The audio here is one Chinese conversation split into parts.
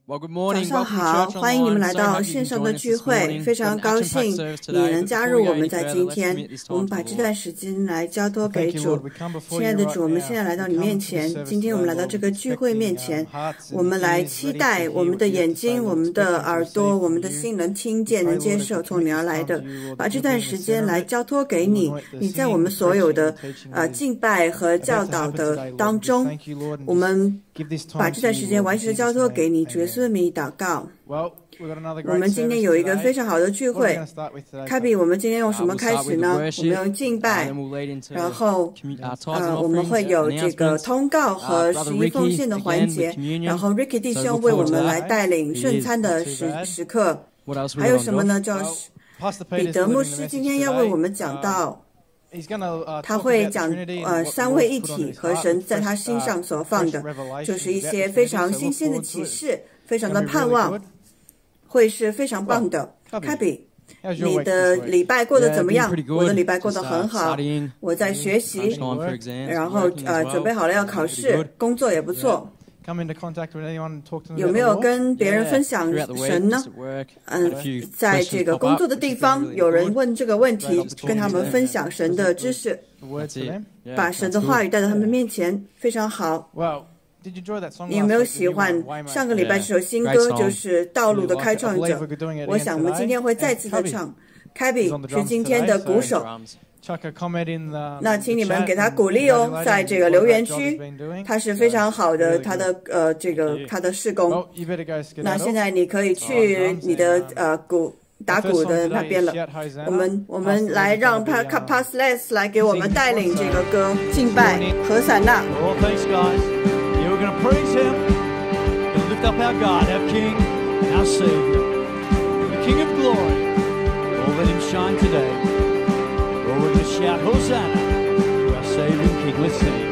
早上好，欢迎你们来到线上的聚会，非常高兴你能加入我们。在今天，我们把这段时间来交托给主。亲爱的主，我们现在来到你面前，今天我们来到这个聚会面前，我们来期待我们的眼睛、我们的耳朵、我们的心能听见、能接受从你而来的，把这段时间来交托给你。你在我们所有的敬拜和教导的当中，我们把这段时间完全的交托给你，主耶稣的名祷告。我们今天有一个非常好的聚会。凯比，我们今天用什么开始呢？我们用敬拜，然后我们会有这个通告和11奉献的环节，然后 Ricky 弟兄为我们来带领圣餐的时刻。还有什么呢？就是彼得牧师今天要为我们讲到。他会讲三位一体和神在他心上所放的，就是一些非常新鲜的启示，非常的盼望，会是非常棒的。凯比，你的礼拜过得怎么样？我的礼拜过得很好，我在学习，然后准备好了要考试，工作也不错。有没有跟别人分享神呢？在这个工作的地方，有人问这个问题，跟他们分享神的知识，把神的话语带到他们面前，非常好。你有没有喜欢上个礼拜这首新歌，就是《道路的开创者》？我想我们今天会再次的唱。凯比是今天的鼓手。那请你们给他鼓励哦，在这个留言区，他是非常好的，他的事工。那现在你可以去你的打鼓的那边了。我们来让Pasles 来给我们带领这个歌敬拜何塞纳。We're going to shout Hosanna to our saving King. Let's sing.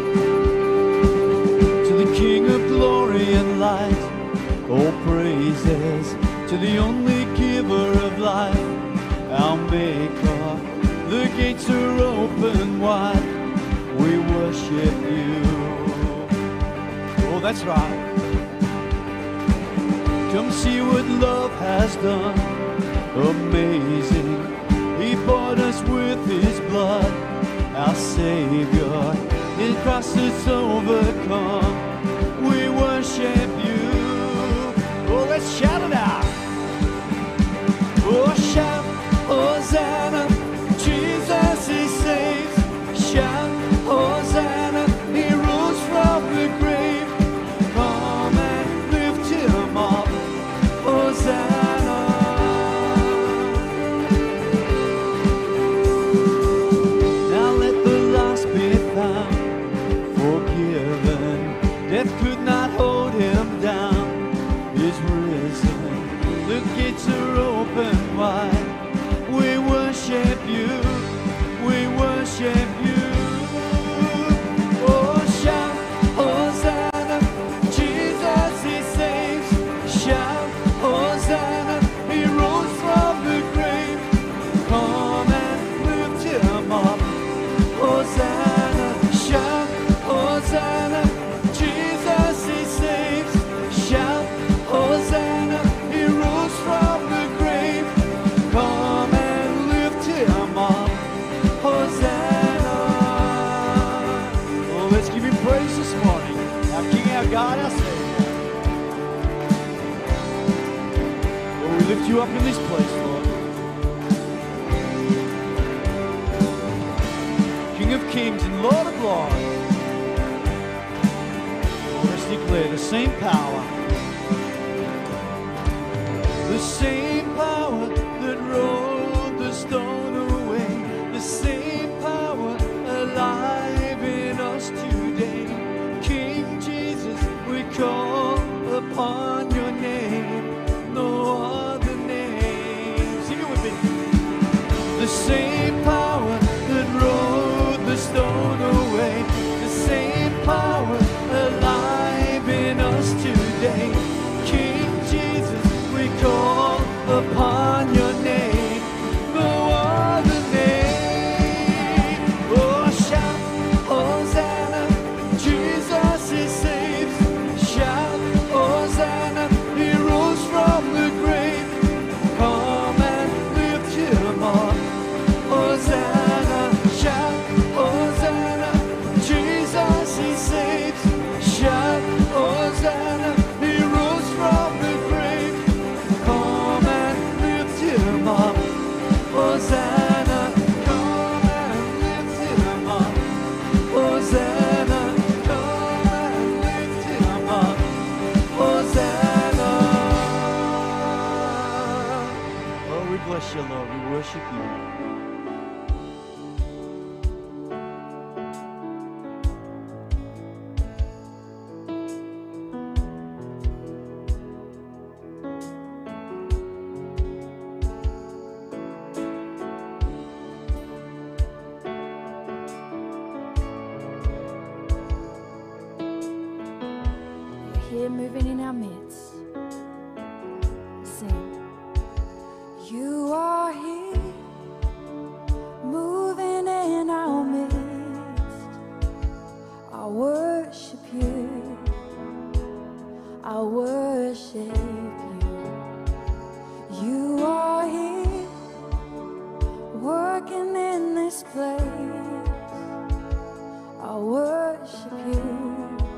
To the King of glory and light, all praises to the only giver of life, our Maker. The gates are open wide, we worship you. Oh, that's right. Come see what love has done, amazing.He bought us with His blood, our Savior. His cross is overcome. We worship You. Oh, let's shout it out. Oh, shout, Hosanna, Jesus He saves. Shout, Hosanna, He rose from the grave. Come and lift Him up, Hosanna.Death could not hold Him down. He's risen. The gates are open wide. We worship You. We worship You. Oh, shout, Hosanna. Jesus He saves. Shout, Hosanna. He rose from the grave. Come and lift Him up. Hosanna. Shout, Hosanna.God, our Savior. Oh, we lift You up in this place, Lord. King of kings and Lord of lords. Oh, let's declare the same power. The same power that rolled the stone away. The same power alive in us today.King Jesus, we call upon Your name, no other name. Sing it with me. The same power that rolled the stone away, the same power alive in us today. King Jesus, we call upon Your name, no other name. Oh, shout, Hosanna.Jesus He saves. Shout, Hosanna. here moving in our midst. Sing. You are here moving in our midst. I worship you. I worship you. You are here working in this place. I worship you.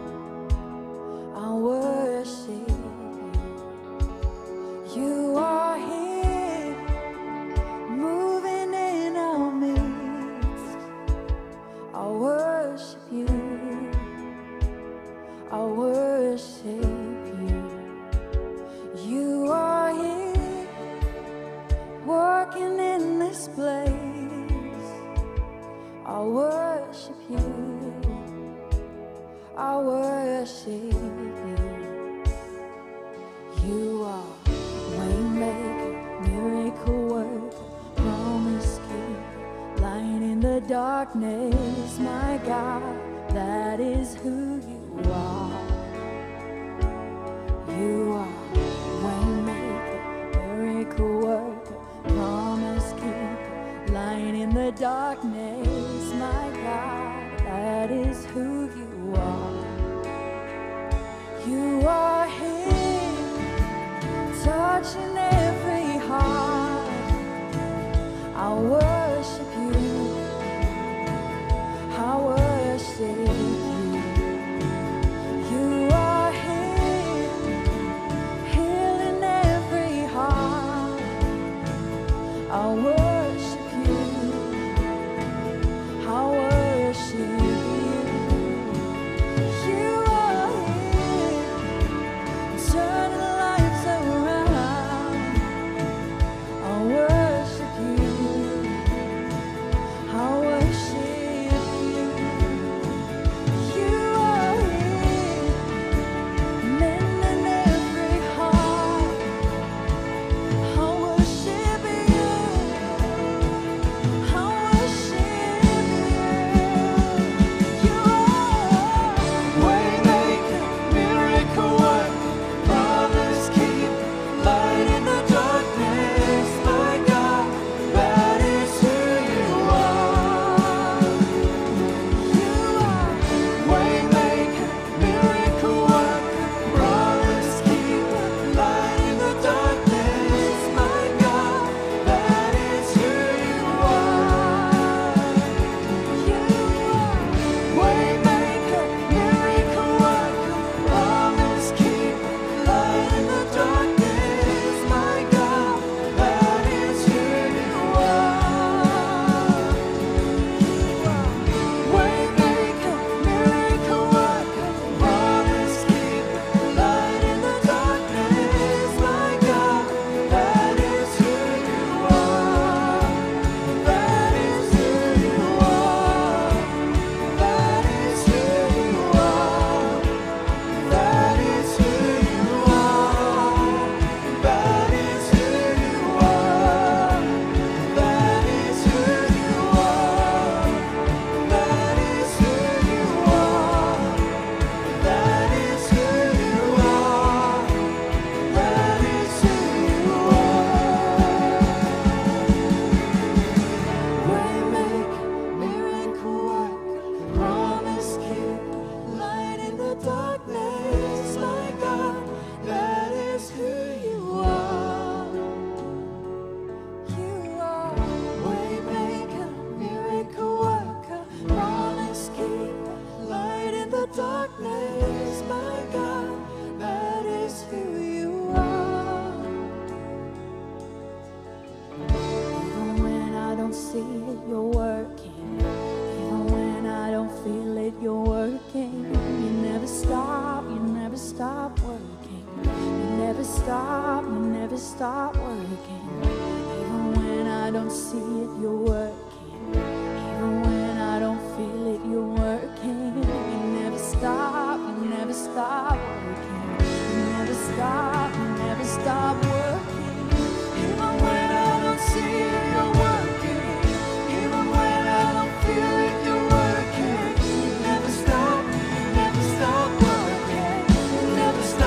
I worship you. You are here moving in our midst. I worship you. I worship you. You are here working in this place. I worship you. I worship you. You are waymaker, miracle worker, promise keeper, light in the darkness, my God, that is who you are. You are waymaker, miracle worker, promise keeper, light in the darkness, my God, that is who you are. You are here, touching every heart. I worship you. I worship you. You are here, healing every heart. I worship you. I worship you. You are here, turning lives around. I worship you. I worship you. You are here, mending every heart. I worship you. I worship you. You are waymaker, miracle worker, promise keeper, light in the darkness, my God, that is who you are. You are waymaker, miracle worker, promise keeper, light in the darkness, my God, that is who you are. You are waymaker, miracle worker, promise keeper, light in the darkness, my God, that is who you are. Waymaker, miracle worker, promise keeper, light in the darkness, my God, that is who you are. That is who you are. That is who you are. That is who you are. That is who you are. That is who you are. That is who you are. That is who you are. That is who you are. Waymaker, miracle worker, promise keeper, light in the darkness, my God, that is who you are. You are waymaker, miracle worker, promise keeper, light in the darkness, my God, that is who you are. Even when I don't see it, you're working. Even when I don't feel it, you're working. You never stop, you never stop working. You never stop, you never stop working. Even when I don't see it, you're working. Even when I don't feel it, you're working. You never stop, you never stop working. You never stop, you never stop working. Even when I don't see it, you're working. Even when I don't feel it, you're working. You never stop working. You never stop.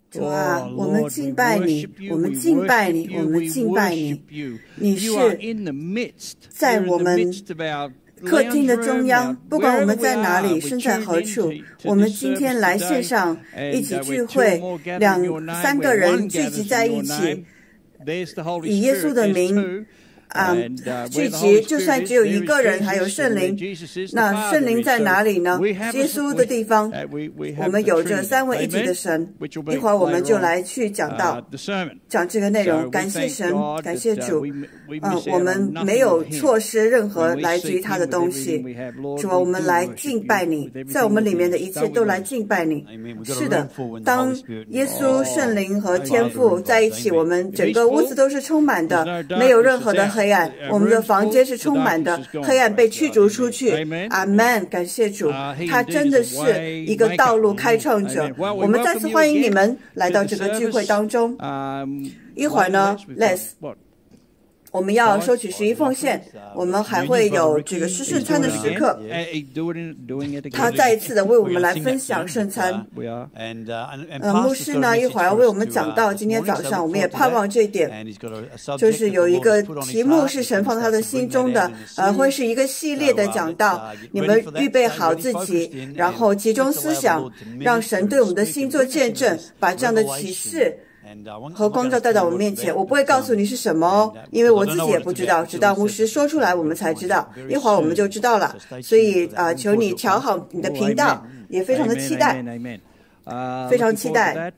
主啊，我们敬拜你，我们敬拜你，我们敬拜你。你是在我们客厅的中央，不管我们在哪里，身在何处，我们今天来线上一起聚会，2、3个人聚集在一起，以耶稣的名聚集，就算只有1个人，还有圣灵。那圣灵在哪里呢？耶稣的地方。我们有着3位一体的神。一会儿我们就来去讲这个内容。感谢神，感谢主。我们没有错失任何来自于他的东西。主啊，我们来敬拜你，在我们里面的一切都来敬拜你。是的，当耶稣、圣灵和天父在一起，我们整个屋子都是充满的，没有任何的黑暗，我们的房间是充满的，黑暗被驱逐出去。阿们，感谢主，他真的是一个道路开创者。我们再次欢迎你们来到这个聚会当中。一会儿呢 ，Les， 我们要收取11奉献，我们还会有这个吃圣餐的时刻。他再一次的为我们来分享圣餐。牧师呢一会儿要为我们讲到，今天早上我们也盼望这一点，就是有一个题目是神放在他的心中的，会是一个系列的讲道。你们预备好自己，然后集中思想，让神对我们的心做见证，把这样的启示和光照带到我们面前。我不会告诉你是什么哦，因为我自己也不知道，直到牧师说出来我们才知道，一会儿我们就知道了。所以求你调好你的频道，也非常的期待，非常期待。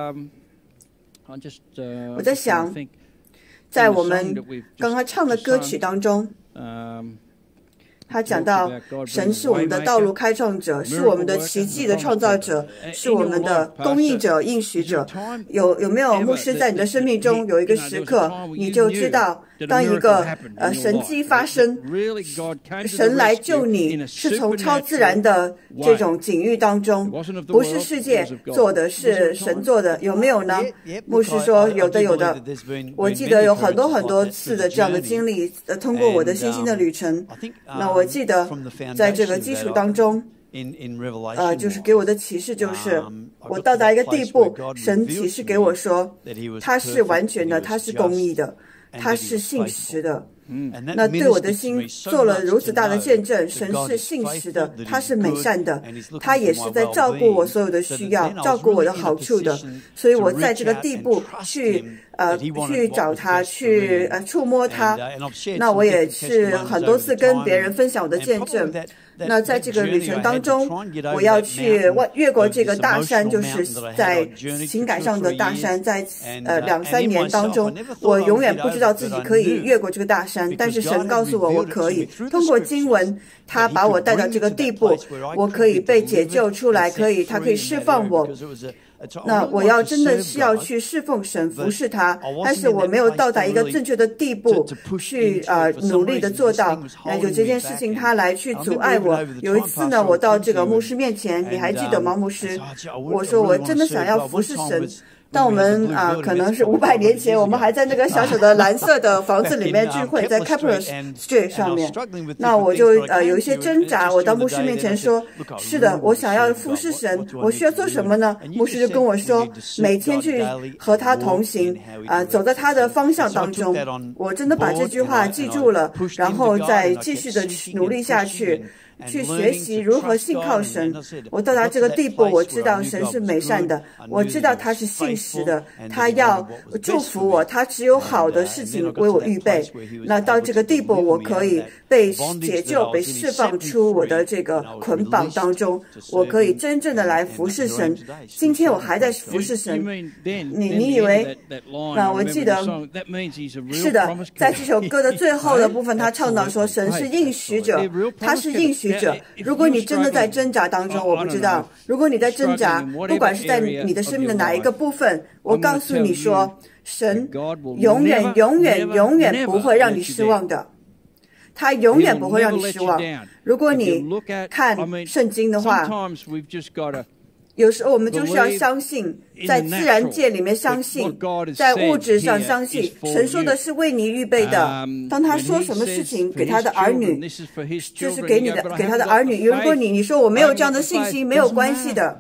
我在想，在我们刚刚唱的歌曲当中，他讲到神是我们的道路开创者，是我们的奇迹的创造者，是我们的供应者、应许者。有没有牧师在你的生命中有一个时刻，你就知道当一个神迹发生，神来救你，是从超自然的这种境遇当中，不是世界做的，是神做的，有没有呢？牧师说有的有的。我记得有很多很多次的这样的经历，通过我的信心的旅程。那我记得在这个基础当中，就是给我的启示就是，我到达一个地步，神启示给我说，他是完全的，他是公义的，他是信实的。那对我的心做了如此大的见证，神是信实的，他是美善的，他也是在照顾我所有的需要，照顾我的好处的。所以我在这个地步去找他，去触摸他。那我也是很多次跟别人分享我的见证。那在这个旅程当中，我要去越过这个大山，就是在情感上的大山。在2-3年当中，我永远不知道自己可以越过这个大山，但是神告诉我我可以。通过经文，他把我带到这个地步，我可以被解救出来，他可以释放我。那我要真的是要去侍奉神，服侍他，但是我没有到达一个正确的地步，去努力的做到。有这件事情他来去阻碍我。有一次呢，我到这个牧师面前，你还记得吗？牧师，我说我真的想要服侍神。当我们可能是500年前，我们还在那个小小的蓝色的房子里面聚会，在 Capitol Street 上面。那我就有一些挣扎。我到牧师面前说：“是的，我想要服侍神，我需要做什么呢？”牧师就跟我说：“每天去和他同行，走在他的方向当中。”我真的把这句话记住了，然后再继续的努力下去。去学习如何信靠神。我到达这个地步，我知道神是美善的，我知道他是信实的，他要祝福我，他只有好的事情为我预备。那到这个地步，我可以被解救，被释放出我的这个捆绑当中，我可以真正的来服侍神。今天我还在服侍神。你以为？那我记得是的，在这首歌的最后的部分，他唱到说神是应许者，他是应许者。如果你真的在挣扎当中，我不知道，如果你在挣扎，不管是在你的生命的哪一个部分，我告诉你说，神永远永远永远不会让你失望的，他永远不会让你失望。如果你看圣经的话，有时候我们就是要相信，在自然界里面相信，在物质上相信，神说的是为你预备的。当他说什么事情给他的儿女，就是给他的儿女。如果你说我没有这样的信心，没有关系的。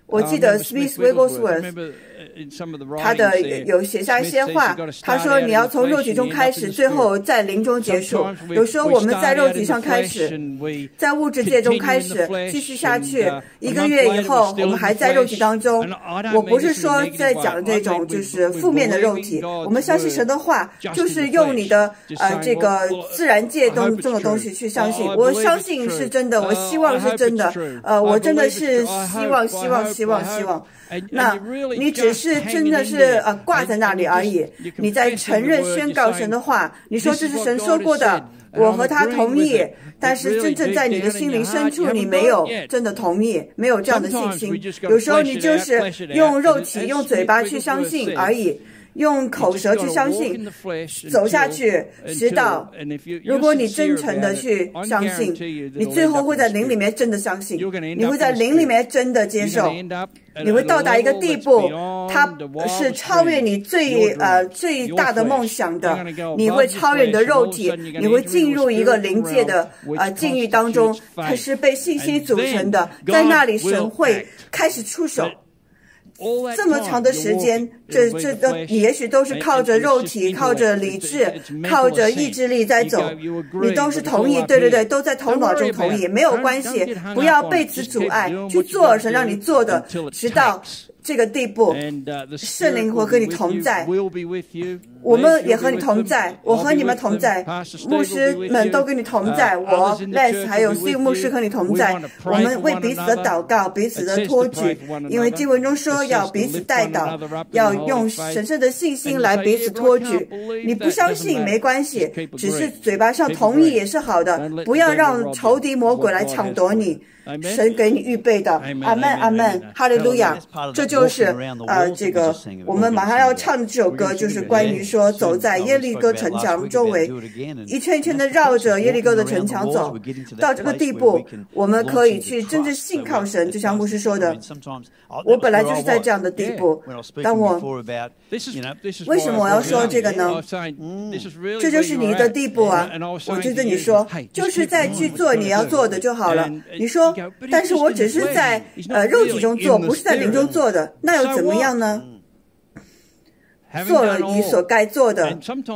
我记得 Smith Wigglesworth 他的有写下一些话，他说你要从肉体中开始，最后在灵中结束。有时候我们在肉体上开始，在物质界中开始，继续下去，1个月以后我们还在肉体当中。我不是说在讲这种就是负面的肉体，我们相信神的话，就是用你的这个自然界中的东西去相信。我相信是真的，我希望是真的，我真的是希望。那你只是真的是挂在那里而已，你在承认宣告神的话，你说这是神说过的，我和他同意，但是真正在你的心灵深处你没有真的同意，没有这样的信心。有时候你就是用肉体用嘴巴去相信而已，用口舌去相信，走下去直到如果你真诚的去相信，你最后会在灵里面真的相信，你会在灵里面真的接受，你会到达一个地步，它是超越你最大的梦想的，你会超越你的肉体，你会进入一个灵界的境遇当中，它是被信息组成的，在那里神会开始出手。这么长的时间，这你也许都是靠着肉体，靠着理智，靠着意志力在走，你都是同意，对，都在头脑中同意，没有关系，不要被此阻碍，去做神让你做的，直到这个地步，圣灵会跟你同在，我们也和你同在，我和你们同在，牧师们都跟你同在，我 Les 还有 Steve 牧师和你同在，我们为彼此的祷告，彼此的托举，因为经文中说要彼此代祷，要用神圣的信心来彼此托举。你不相信没关系，只是嘴巴上同意也是好的，不要让仇敌魔鬼来抢夺你。神给你预备的，阿们阿们，哈利路亚！这就是这个我们马上要唱的这首歌，就是关于说走在耶利哥城墙周围，一圈一圈的绕着耶利哥的城墙走，到这个地步，我们可以去真正信靠神，就像牧师说的，我本来就是在这样的地步。当我为什么我要说这个呢？这就是你的地步啊！我就对你说，就是在去做你要做的就好了。你说，但是我只是在肉体中做，不是在灵中做的，那又怎么样呢？做了你所该做的。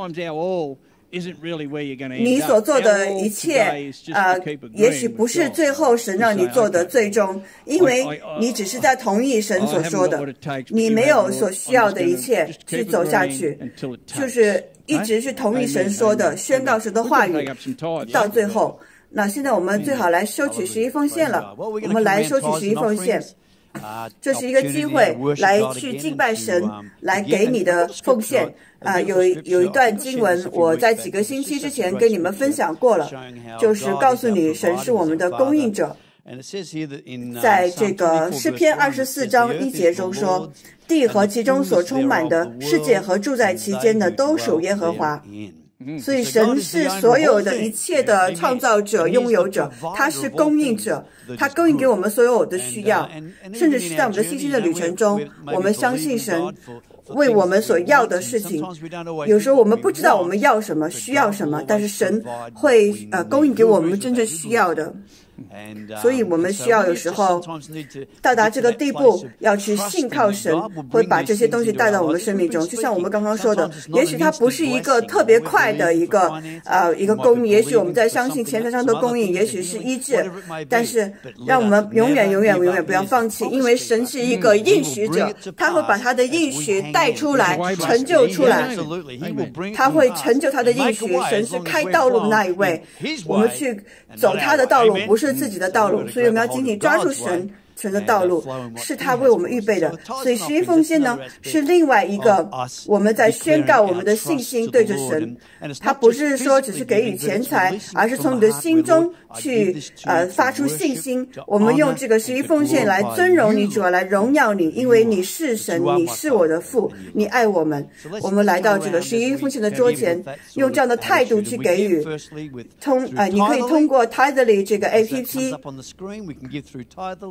你所做的一切也许不是最后神让你做的最终，因为你只是在同意神所说的，你没有所需要的一切去走下去，就是一直去同意神说的，宣告神的话语到最后。那现在我们最好来收取11奉献了，我们来收取11奉献，这是一个机会来去敬拜神，来给你的奉献。有一段经文，我在几个星期之前跟你们分享过了，就是告诉你神是我们的供应者。在这个诗篇24章1节中说，地和其中所充满的，世界和住在其间的，都属耶和华。所以神是所有的一切的创造者、拥有者，他是供应者，他供应给我们所有的需要，甚至是在我们的信心的旅程中，我们相信神为我们所要的事情。有时候我们不知道我们要什么、需要什么，但是神会供应给我们真正需要的。所以我们需要有时候到达这个地步，要去信靠神，会把这些东西带到我们生命中。就像我们刚刚说的，也许它不是一个特别快的一个供应，也许我们在相信钱财上的供应，也许是医治，但是让我们永远不要放弃，因为神是一个应许者，他会把他的应许带出来，成就出来，他会成就他的应许。神是开道路的那一位，我们去走他的道路，不是自己的道路，所以我们要紧紧抓住神的道路，是他为我们预备的。所以11奉献呢，是另外一个我们在宣告我们的信心对着神。他不是说只是给予钱财，而是从你的心中去发出信心。我们用这个11奉献来尊荣你，主要来荣耀你，因为你是神，你是我的父，你爱我们。我们来到这个11奉献的桌前，用这样的态度去给予。你可以通过 Tithely 这个 APP。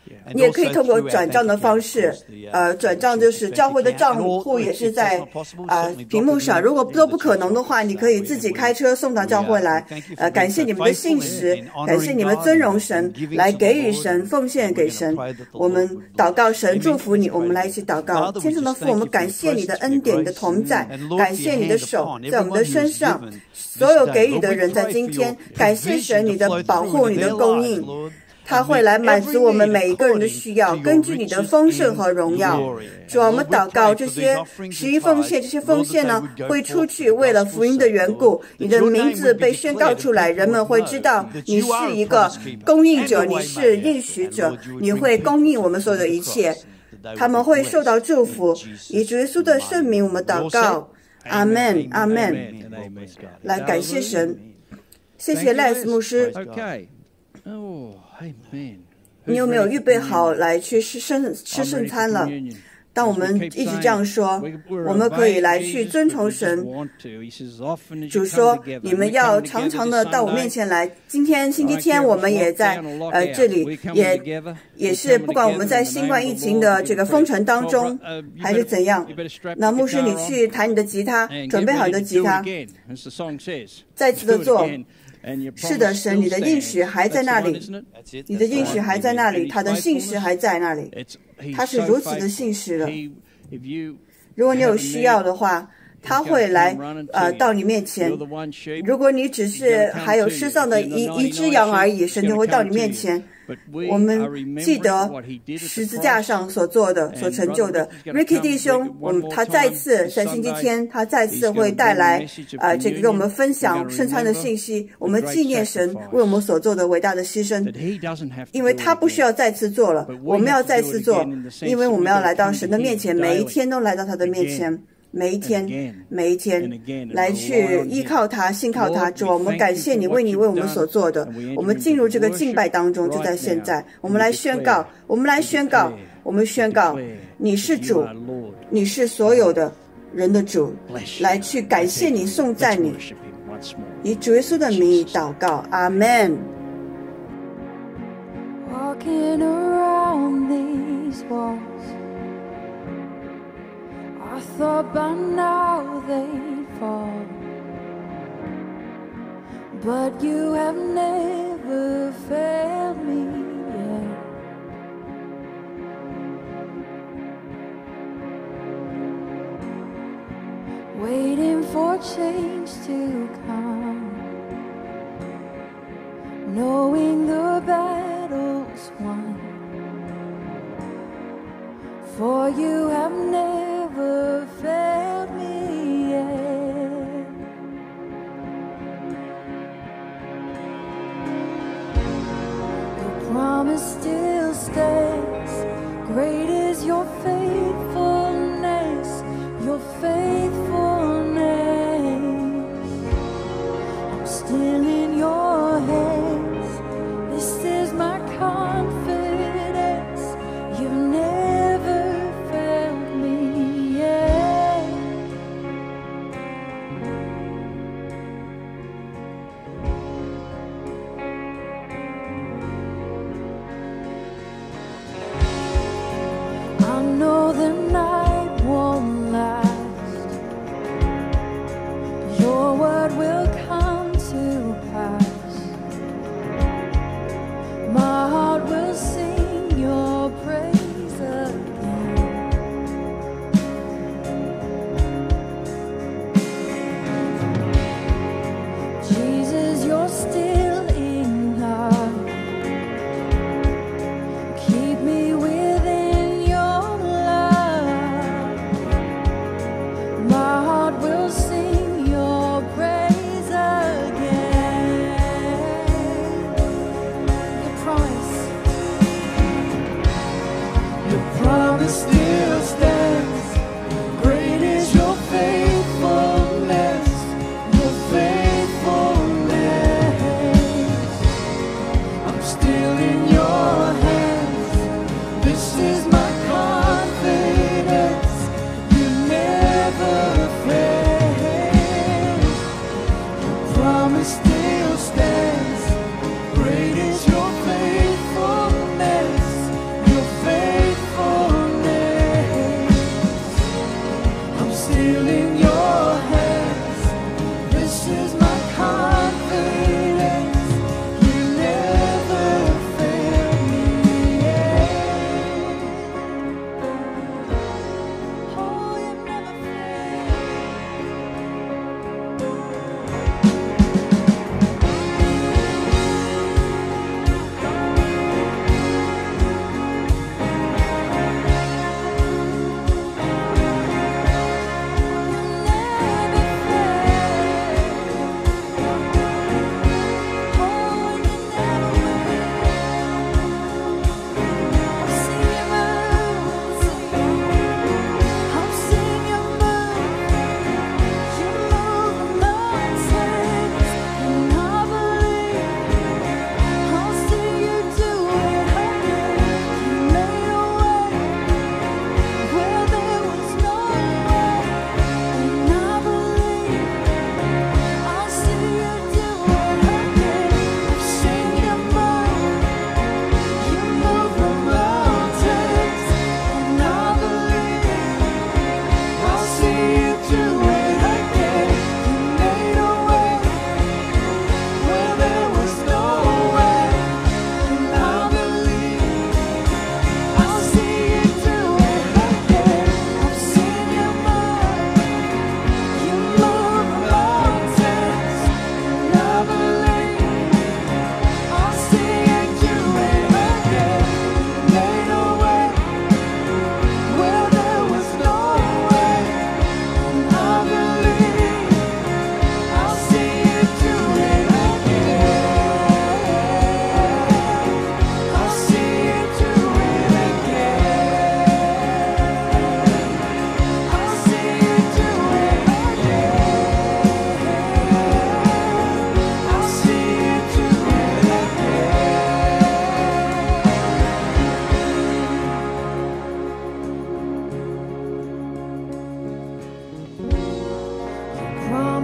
你也可以通过转账的方式，转账就是教会的账户也是在屏幕上。如果都不可能的话，你可以自己开车送到教会来。感谢你们的信实，感谢你们尊荣神，来给予神，奉献给神。我们祷告神祝福你，我们来一起祷告。天上的父，我们感谢你的恩典，你的同在，感谢你的手在我们的身上，所有给予的人在今天，感谢神你的保护，你的供应。他会来满足我们每一个人的需要，根据你的丰盛和荣耀。主啊，我们祷告这些11奉献，这些奉献呢会出去，为了福音的缘故，你的名字被宣告出来，人们会知道你是一个供应者，你是应许者，你会供应我们所有的一切，他们会受到祝福。以主耶稣的圣名我们祷告，阿们，阿们。来，感谢神，谢谢赖斯牧师。你有没有预备好来去吃圣餐了？当我们一直这样说，我们可以来去遵从神。主说，你们要常常的到我面前来。今天星期天，我们也在这里，也是不管我们在新冠疫情的这个封城当中，还是怎样。那牧师，你去弹你的吉他，准备好你的吉他，再次的做。是的，神，你的应许还在那里，你的应许还在那里，他的信实还在那里，他是如此的信实了。如果你有需要的话，他会来到你面前。如果你只是还有失丧的一只羊而已，神就会到你面前。我们记得十字架上所做的、所成就的。Ricky 弟兄，他再次在星期天，他再次会带来这个跟我们分享圣餐的信息。我们纪念神为我们所做的伟大的牺牲，因为他不需要再次做了，我们要再次做，因为我们要来到神的面前，每一天都来到他的面前。每一天，每一天，来去依靠他，信靠他。主，我们感谢你，为我们所做的。我们进入这个敬拜当中，就在现在。我们来宣告，我们来宣告，我们宣告，你是主，你是所有的人的主。来去感谢你，颂赞你，以主耶稣的名义祷告，阿门。Walking around these walls, I thought by now they'd fall, but you have never failed me yet. Waiting for change to come, knowing the battle's won, for you have never failed me yet. Your promise still stands. Great is your faithfulness, your faithfulness. I'm still in your hands. This is my confidence. You've never failed me yet. I know the night won't last. Your word will come to pass. My heart will sing your praise again. Jesus, you're still enough. Keep me within your love.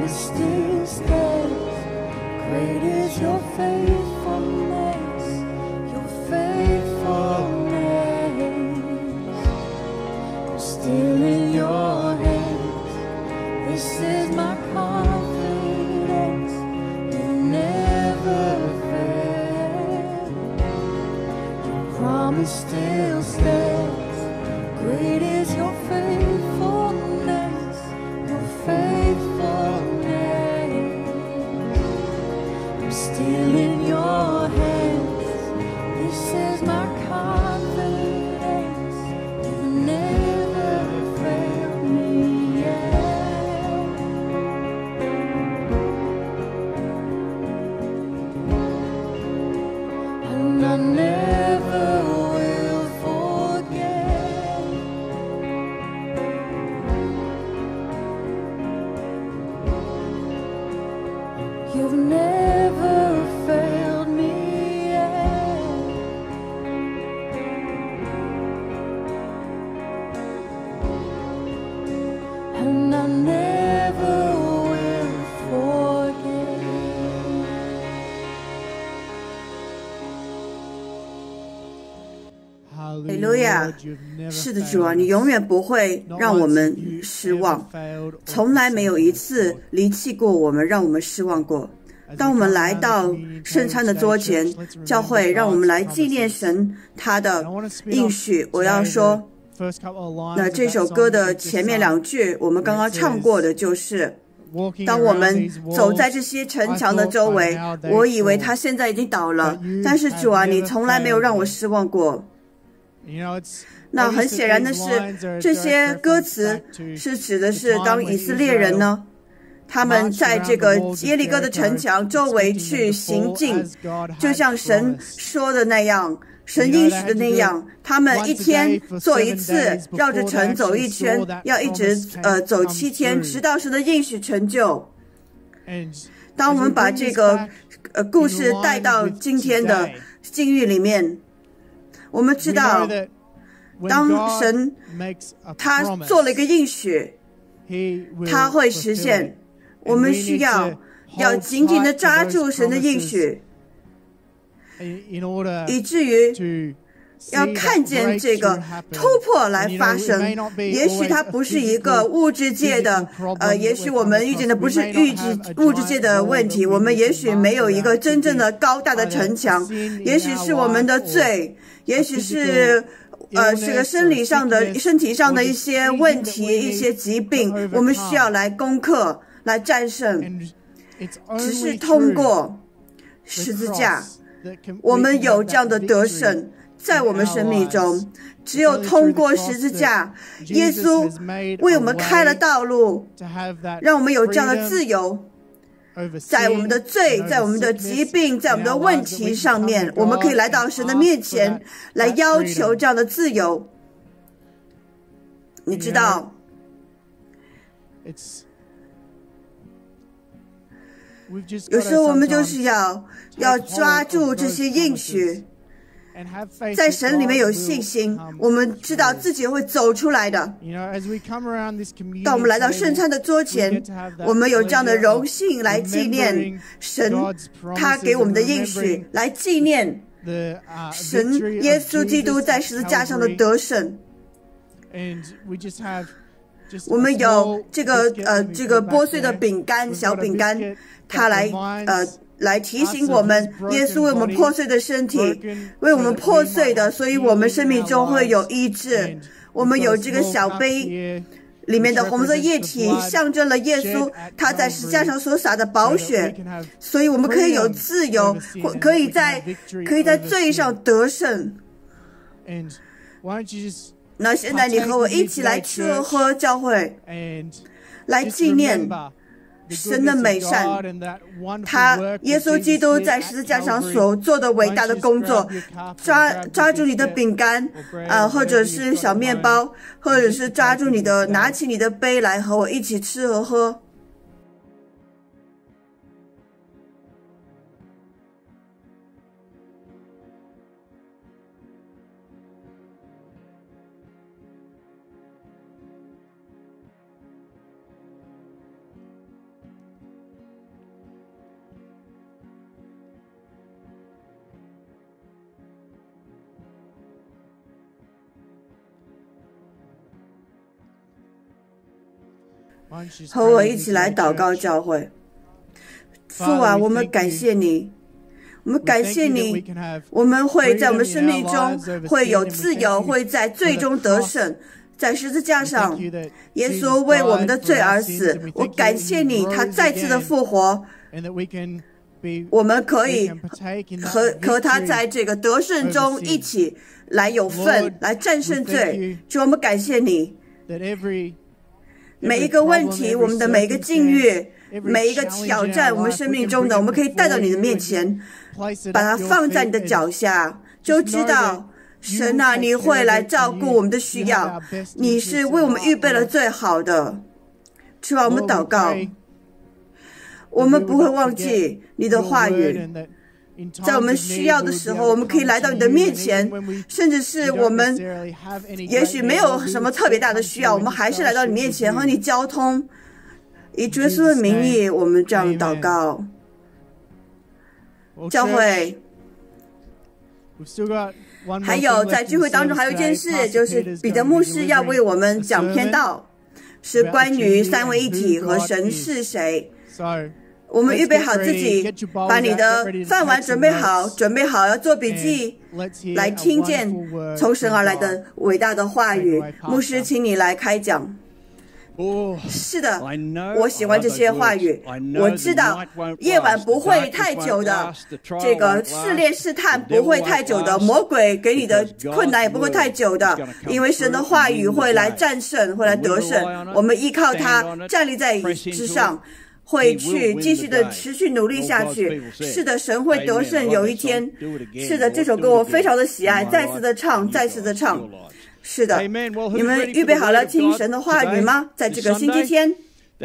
promise still stands. Great is your faithfulness, your faithfulness. I'm still in your hands. This is my confidence. You never fail. Your promise still stands. Great is your faithfulness, your faithfulness. I'm still in your hands. This is my confidence. You've never failed me yet. And I never will forget. You've never failed me yet. And I never will forget. 哈利路亚！是的，主啊，你永远不会让我们失望，从来没有一次离弃过我们，让我们失望过。当我们来到圣餐的桌前，教会让我们来纪念神他的应许。我要说，那这首歌的前面2句，我们刚刚唱过的就是。当我们走在这些城墙的周围，我以为它现在已经倒了，但是主啊，你从来没有让我失望过。那很显然的是，这些歌词是指的是当以色列人呢，他们在这个耶利哥的城墙周围去行进，就像神说的那样，神应许的那样，他们一天做一次，绕着城走一圈，要一直走7天，直到神的应许成就。当我们把这个故事带到今天的境遇里面，我们知道，当神他做了一个应许，他会实现。我们需要紧紧地抓住神的应许，以至于要看见这个突破来发生。也许它不是一个物质界的，也许我们遇见的不是物质界的问题，我们也许没有一个真正的高大的城墙，也许是我们的罪，也许是这个身体上的一些问题，一些疾病，我们需要来攻克，来战胜。只是通过十字架，我们有这样的得胜在我们生命中。只有通过十字架，耶稣为我们开了道路，让我们有这样的自由。在我们的罪，在我们的疾病，在我们的问题上面，我们可以来到神的面前，来要求这样的自由。你知道，有时候我们就是要抓住这些应许，在神里面有信心，我们知道自己会走出来的。当我们来到圣餐的桌前，我们有这样的荣幸来纪念神他给我们的应许，来纪念神耶稣基督在十字架上的得胜。我们有这个剥碎的饼干，小饼干，它来提醒我们，耶稣为我们破碎的身体，为我们破碎的，所以我们生命中会有医治。我们有这个小杯，里面的红色液体象征了耶稣他在十字架上所洒的宝血，所以我们可以有自由，可以在罪上得胜。那现在你和我一起来吃喝，教会来纪念神的美善，他耶稣基督在十字架上所做的伟大的工作。抓住你的饼干或者是小面包，或者是抓住拿起你的杯来和我一起吃和喝。 和我一起来祷告教会。父啊，我们感谢你，我们感谢你，我们会在我们生命中会有自由，会在最终得胜。在十字架上，耶稣为我们的罪而死。我感谢你，他再次的复活，我们可以和他在这个得胜中一起来有份，来战胜罪。主，我们感谢你，每一个问题，我们的每一个境遇，每一个挑战，我们生命中的，我们可以带到你的面前，把它放在你的脚下，就知道神啊，你会来照顾我们的需要，你是为我们预备了最好的。主啊，我们祷告，我们不会忘记你的话语，在我们需要的时候，我们可以来到你的面前，甚至是我们也许没有什么特别大的需要，我们还是来到你面前和你交通。以主耶稣的名义，我们这样祷告。教会还有在聚会当中还有一件事，就是彼得牧师要为我们讲篇道，是关于三位一体和神是谁。我们预备好自己，把你的饭碗准备好，准备好要做笔记，来听见从神而来的伟大的话语。牧师，请你来开讲。是的，我喜欢这些话语。我知道夜晚不会太久的，这个试炼试探不会太久的，魔鬼给你的困难也不会太久的，因为神的话语会来战胜，会来得胜。我们依靠它，站立在之上，会去继续的持续努力下去。是的，神会得胜有一天。是的，这首歌我非常的喜爱，再次的唱，再次的唱。是的，你们预备好了听神的话语吗？在这个星期天，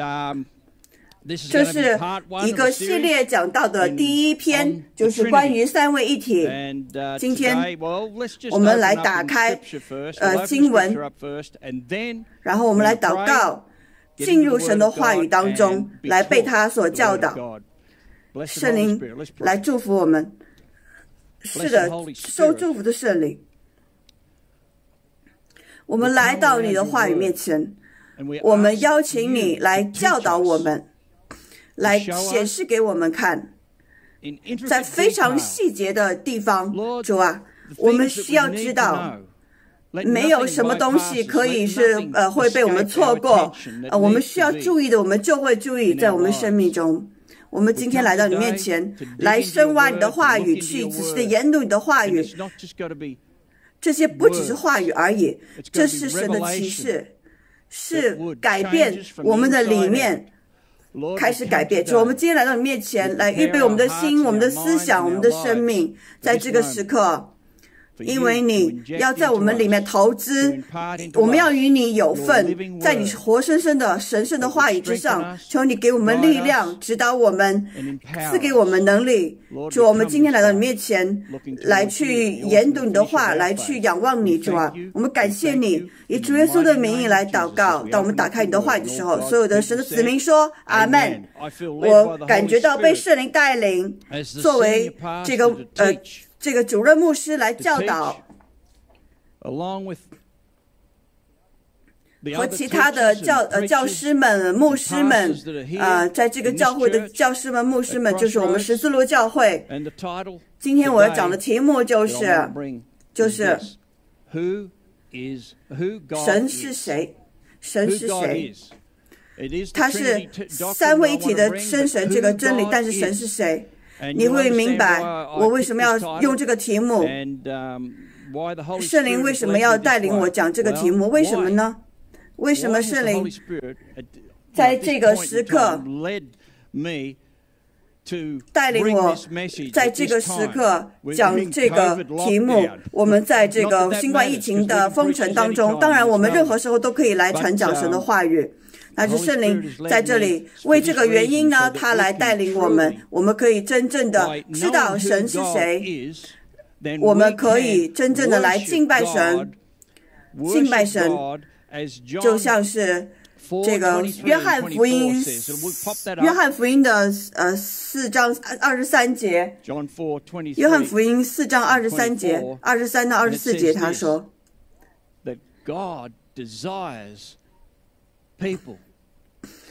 这是一个系列讲到的第一篇，就是关于三位一体。今天我们来打开经文，然后我们来祷告，进入神的话语当中，来被他所教导。圣灵来祝福我们。是的，受祝福的圣灵。我们来到你的话语面前，我们邀请你来教导我们，来显示给我们看，在非常细节的地方。主啊，我们需要知道，没有什么东西可以是会被我们错过。我们需要注意的，我们就会注意在我们生命中。我们今天来到你面前，来深挖你的话语，去仔细的研读你的话语。这些不只是话语而已，这是神的启示，是改变我们的里面，开始改变。就我们今天来到你面前，来预备我们的心、我们的思想、我们的生命，在这个时刻，因为你要在我们里面投资，我们要与你有份，在你活生生的神圣的话语之上，求你给我们力量，指导我们，赐给我们能力。主，我们今天来到你面前，来去研读你的话，来去仰望你。主啊，我们感谢你，以主耶稣的名义来祷告。当我们打开你的话语的时候，所有的神的子民说阿们。我感觉到被圣灵带领，作为这个主任牧师来教导，和其他的教师们、牧师们，在这个教会的教师们、牧师们，就是我们十字路教会。今天我要讲的题目就是神是谁？神是谁？他是三位一体的真神，这个真理，但是神是谁？你会明白我为什么要用这个题目，圣灵为什么要带领我讲这个题目？为什么呢？为什么圣灵在这个时刻带领我在这个时刻讲这个题目？我们在这个新冠疫情的封城当中，当然我们任何时候都可以来传讲神的话语，但是圣灵在这里为这个原因呢，他来带领我们，我们可以真正的知道神是谁，我们可以真正的来敬拜神。敬拜神就像是这个约翰福音的4章23节，约翰福音4章23节23到24节，他说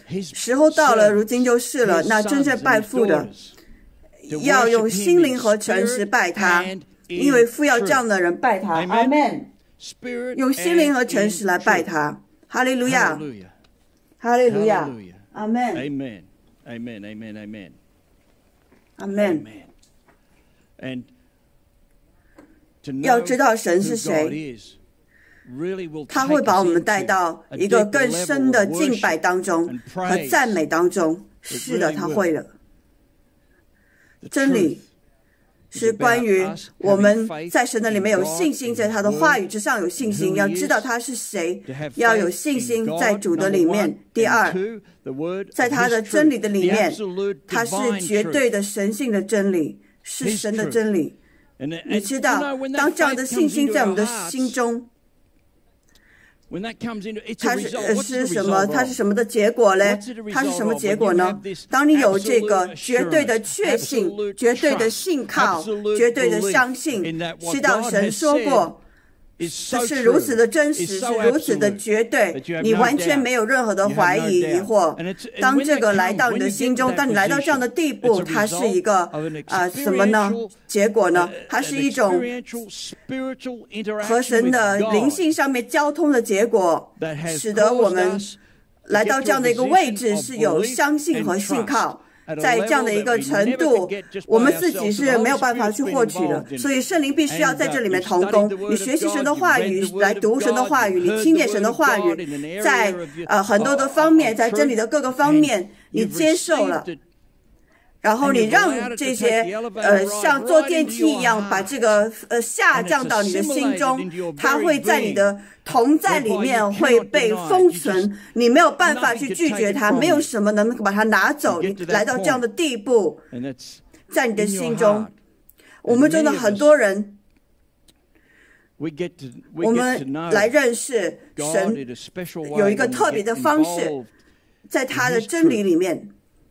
时候到了，如今就是了。那真正拜父的，要用心灵和诚实拜他，因为父要这样的人拜他。阿们。用心灵和诚实来拜他。哈利路亚，哈利路亚，阿们。 Amen. Amen. Amen. Amen. 阿们。要知道神是谁，他会把我们带到一个更深的敬拜当中和赞美当中。是的，他会的。真理是关于我们在神的里面有信心，在他的话语之上有信心，要知道他是谁，要有信心在主的里面。第二，在他的真理的里面，他是绝对的神性的真理，是神的真理。你知道，当这样的信心在我们的心中，它是什么？它是什么的结果呢？它是什么结果呢？当你有这个绝对的确信、绝对的信靠、绝对的相信，知道神说过，这是如此的真实，是如此的绝对，你完全没有任何的怀疑、疑惑。当这个来到你的心中，当你来到这样的地步，它是一个什么呢？结果呢？它是一种和神的灵性上面交通的结果，使得我们来到这样的一个位置，是有相信和信靠。在这样的一个程度，我们自己是没有办法去获取的，所以圣灵必须要在这里面同工。你学习神的话语，来读神的话语，你听见神的话语，在很多的方面，在真理的各个方面，你接受了。然后你让这些像坐电梯一样把这个下降到你的心中，它会在你的同在里面会被封存，你没有办法去拒绝它，没有什么能把它拿走。你来到这样的地步，在你的心中，我们中的很多人，我们来认识神有一个特别的方式，在他的真理里面，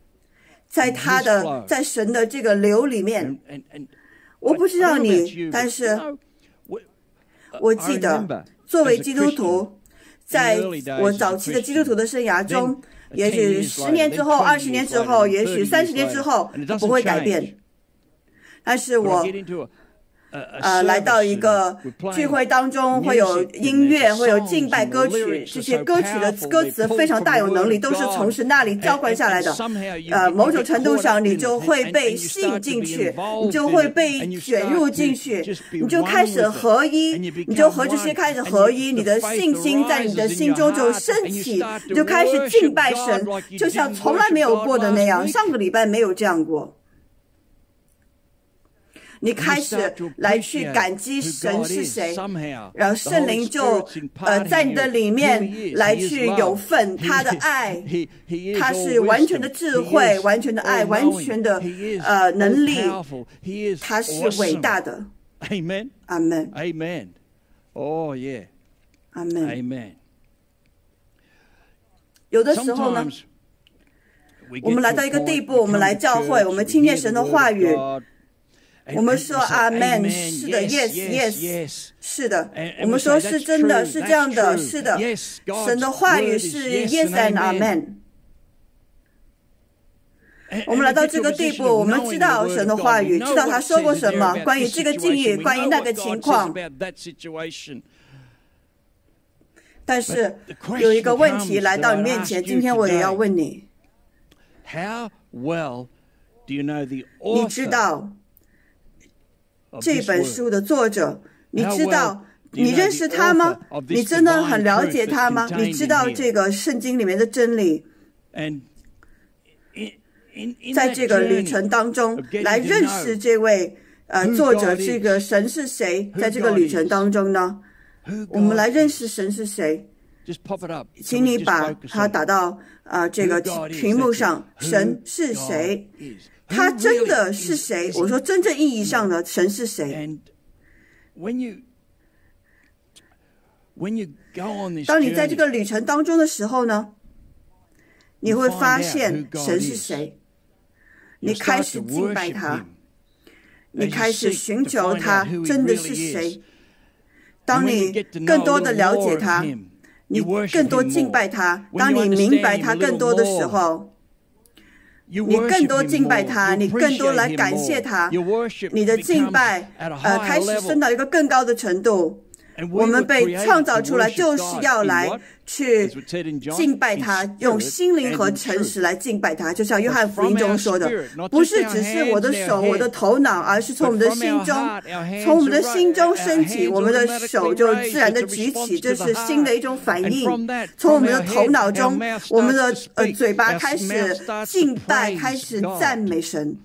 在神的这个流里面。我不知道你，但是我记得作为基督徒，在我早期的基督徒的生涯中，也许10年之后、20年之后，也许30年之后，不会改变。但是我来到一个聚会当中，会有音乐，会有敬拜歌曲，这些歌曲的歌词非常大有能力，都是从神那里浇灌下来的。某种程度上，你就会被吸引进去，你就会被卷入进去，你就开始合一，你就和这些开始合一，你的信心在你的心中就升起，你就开始敬拜神，就像从来没有过的那样。上个礼拜没有这样过。你开始来去感激神是谁，然后圣灵就在你的里面来去有份，他的爱，他是完全的智慧，完全的爱，完全的能力，他是伟大的。 Amen. 阿们。 Amen. Oh yeah. 阿们。 Amen. 有的时候呢，我们来到一个地步，我们来教会，我们听见神的话语。我们说阿们，是的 ，yes yes， 是的。我们说是真的，是这样的，是的。神的话语是 yes and amen。我们来到这个地步，我们知道神的话语，知道他说过什么，关于这个境遇，关于那个情况。但是有一个问题来到你面前，今天我也要问你：你知道这本书的作者，你知道，你认识他吗？你真的很了解他吗？你知道这个圣经里面的真理？在这个旅程当中，来认识这位作者，这个神是谁？在这个旅程当中呢，我们来认识神是谁。请你把它打到这个屏幕上，神是谁？他真的是谁？我说真正意义上的神是谁？当你在这个旅程当中的时候呢，你会发现神是谁，你开始敬拜他，你开始寻求他真的是谁。当你更多的了解他， 你更多敬拜他。当你明白他更多的时候，你更多敬拜他，你更多来感谢他，你的敬拜开始升到一个更高的程度。我们被创造出来就是要来去敬拜他，用心灵和诚实来敬拜他，就像约翰福音中说的，不是只是我的手我的头脑，而是从我们的心中，从我们的心中升起，我们的手就自然的举起，这是新的一种反应。从我们的头脑中，我们的嘴巴开始敬拜，开始赞美神，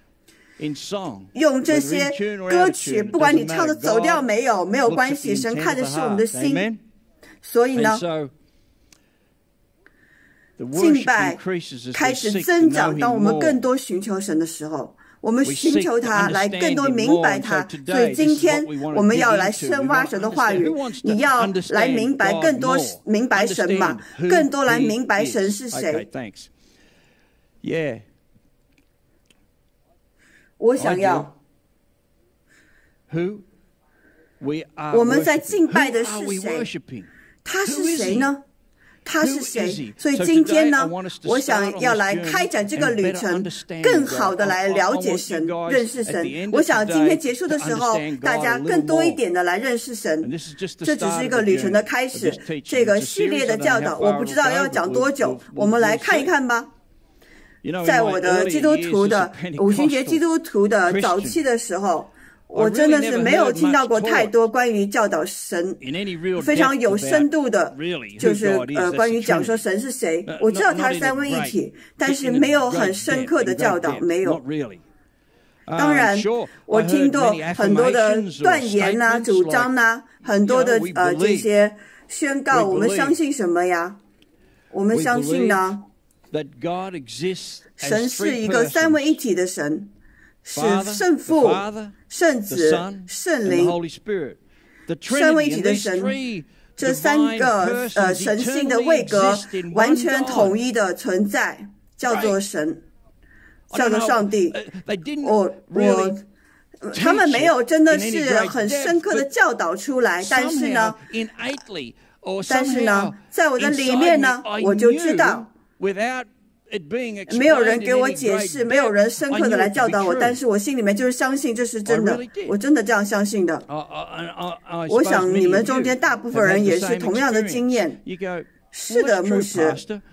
用这些歌曲，不管你唱的走调没有关系，神看的是我们的心。所以呢，敬拜开始增长。当我们更多寻求神的时候，我们寻求他来更多明白他。所以今天我们要来深挖神的话语，你要来明白更多明白神嘛，更多来明白神是谁。我想要，我们在敬拜的是谁？他是谁呢？他是谁？所以今天呢，我想要来开展这个旅程，更好的来了解神，认识神。我想今天结束的时候，大家更多一点的来认识神。这只是一个旅程的开始，这个系列的教导，我不知道要讲多久，我们来看一看吧。在我的基督徒的五旬节基督徒的早期的时候，我真的是没有听到过太多关于教导神非常有深度的，就是关于讲说神是谁。我知道他是三位一体，但是没有很深刻的教导，没有。当然，我听过很多的断言啊、主张啊，很多的这些宣告。我们相信什么呀？我们相信呢，神是一个三位一体的神，是圣父、圣子、圣灵，三位一体的神。这三个神性的位格完全统一的存在，叫做神，叫做上帝。他们没有真的是很深刻的教导出来，但是呢，在我的里面呢，我就知道。没有人给我解释，没有人深刻的来教导我，但是我心里面就是相信这是真的，我真的这样相信的。我想你们中间大部分人也是同样的经验。是的，牧师，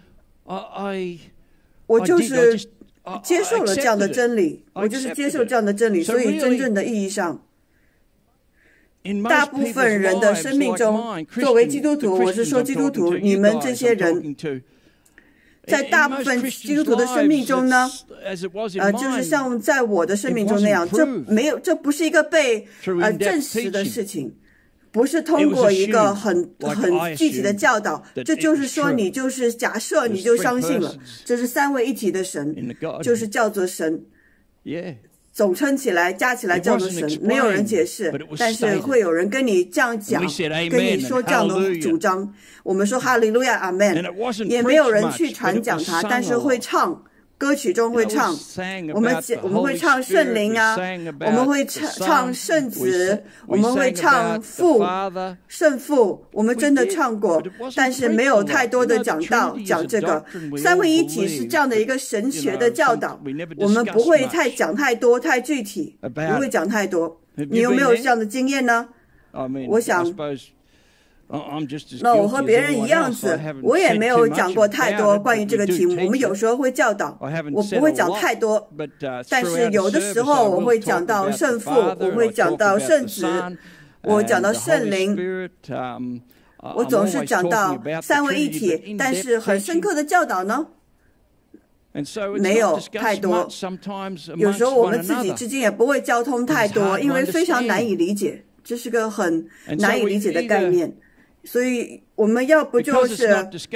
我就是接受了这样的真理，我就是接受这样的真理，所以真正的意义上，大部分人的生命中，作为基督徒，我是说基督徒，你们这些人在大部分基督徒的生命中呢，就是像在我的生命中那样，这不是一个被证实的事情，不是通过一个很具体的教导，这就是说你就是假设你就相信了，这是三位一体的神，就是叫做神。总称起来加起来叫做神，没有人解释，但是会有人跟你这样讲，跟你说这样的主张。我们说哈利路亚阿们，也没有人去传讲它，但是会唱，歌曲中会唱，我们会唱圣灵啊，我们会唱圣子，我们会唱圣父，我们真的唱过，但是没有太多的讲这个三位一体是这样的一个神学的教导，我们不会讲太多太具体，不会讲太多。你有没有这样的经验呢？我想那我和别人一样子，我也没有讲过太多关于这个题目。我们有时候会教导，我不会讲太多，但是有的时候我会讲到圣父，我会讲到圣子，我讲到圣灵，我总是讲到三位一体，但是很深刻的教导呢，没有太多。有时候我们自己之间也不会交通太多，因为非常难以理解，这是个很难以理解的概念。所以我们要不就是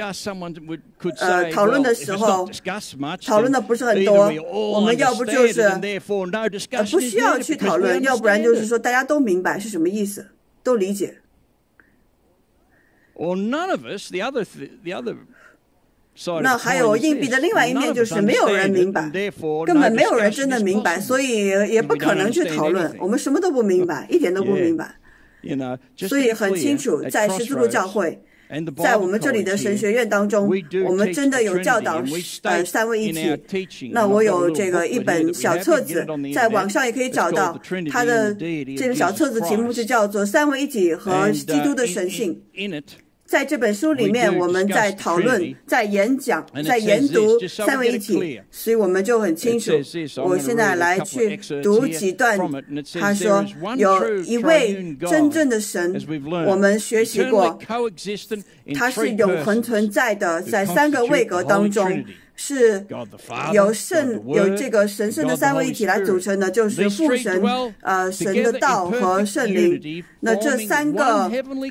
讨论的时候讨论的不是很多，我们要不就是不需要去讨论，要不然就是说大家都明白是什么意思，都理解。那还有硬币的另外一面，就是没有人明白，根本没有人真的明白，所以也不可能去讨论。我们什么都不明白，一点都不明白。所以很清楚，在十字路教会， 在我们这里的神学院当中，我们真的有教导三位一体。那我有这个一本小册子，在网上也可以找到，它的这个小册子题目就叫做《三位一体和基督的神性》。在这本书里面，我们在讨论、在演讲、在研读三位一体，所以我们就很清楚。我现在来去读几段，他说有一位真正的神，我们学习过，他是永恒存在的，在三个位格当中。是有这个神圣的三位一体来组成的，就是父神、神的道和圣灵。那这三个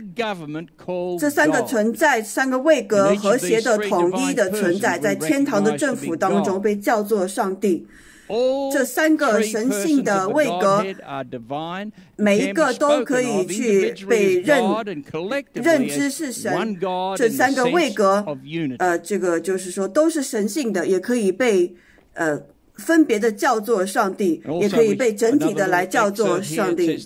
存在，三个位格和谐的统一的存在，在天堂的政府当中被叫做上帝。这三个神性的位格，每一个都可以去被认知是神。这三个位格，这个就是说都是神性的，也可以被分别的叫做上帝，也可以被整体的来叫做上帝。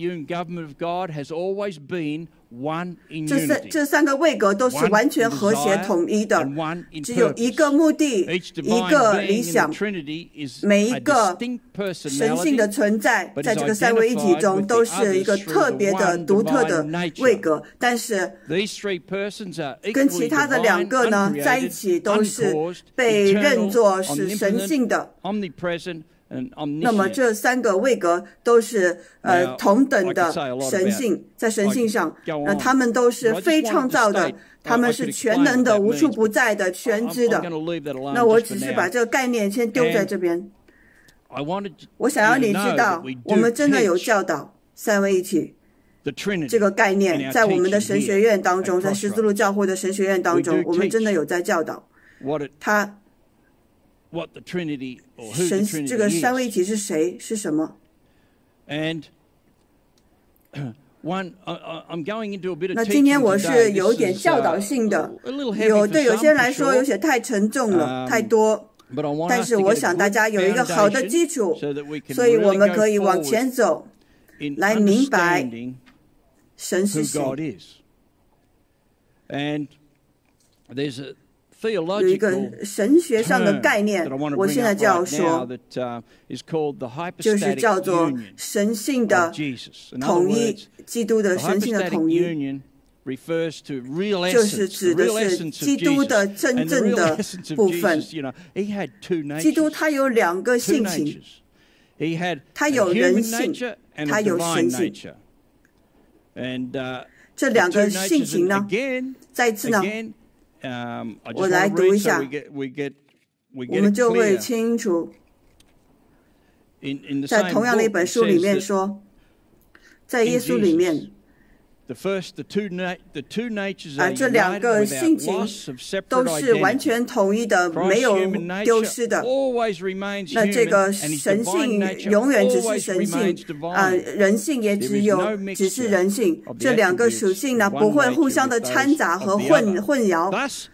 这三个位格都是完全和谐统一的，只有一个目的，一个理想。每一个神性的存在，在这个三位一体中都是一个特别的、独特的位格，但是跟其他的两个呢在一起都是被认作是神性的。那么这三个位格都是同等的神性，在神性上，他们都是非创造的，他们是全能的、无处不在的、全知的。那我只是把这个概念先丢在这边。我想要你知道，我们真的有教导三位一体这个概念，在我们的神学院当中，在十字路教会的神学院当中，我们真的有在教导他。神这个三位一体是谁？是什么？那今天我是有点教导性的，对有些人来说有些太沉重了，太多。但是我想大家有一个好的基础，所以我们可以往前走，来明白神是谁。有一个神学上的概念，我现在就要说，就是叫做神性的统一，基督的神性的统一，就是指的是基督的真正的部分。基督他有两个性情，他有人性，他有神性。这两个性情呢，再一次呢，我来读一下，我们就会清楚。在同样的一本书里面说，在耶稣里面，这两个性情都是完全统一的，没有丢失的。那这个神性永远只是神性，人性也只是人性。这两个属性呢，不会互相的掺杂和混淆。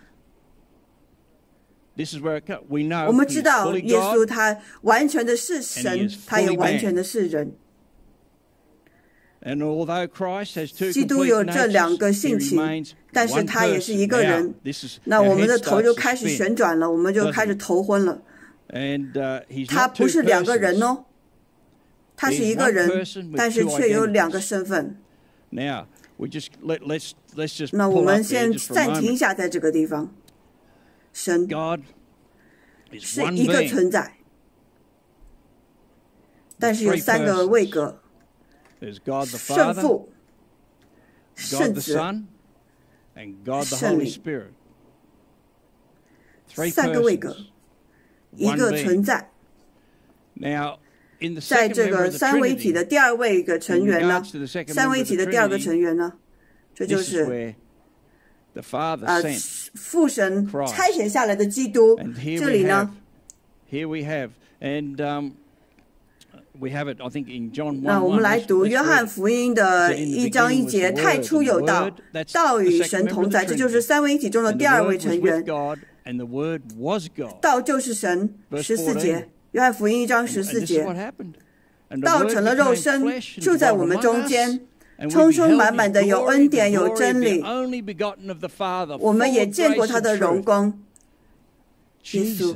我们知道耶稣他完全的是神，他也完全的是人。基督有这两个性情，但是他也是一个人。那我们的头就开始旋转了，我们就开始头昏了。他不是两个人哦，他是一个人，但是却有两个身份。那我们先暂停一下，在这个地方，神是一个存在，但是有三个位格。圣父、圣子、圣灵，三个位格，一个存在。在这个三位一体的第二位一个成员呢，三位一体的第二个成员呢，这就是父神差遣下来的基督。这里呢，那我们来读约翰福音的1章1节，太初有道，道与神同在，这就是三位一体中的第二位成员。道就是神，14节，约翰福音1章14节，道成了肉身，住在我们中间， 充充满满的有恩典有真理。我们也见过他的荣光，耶稣。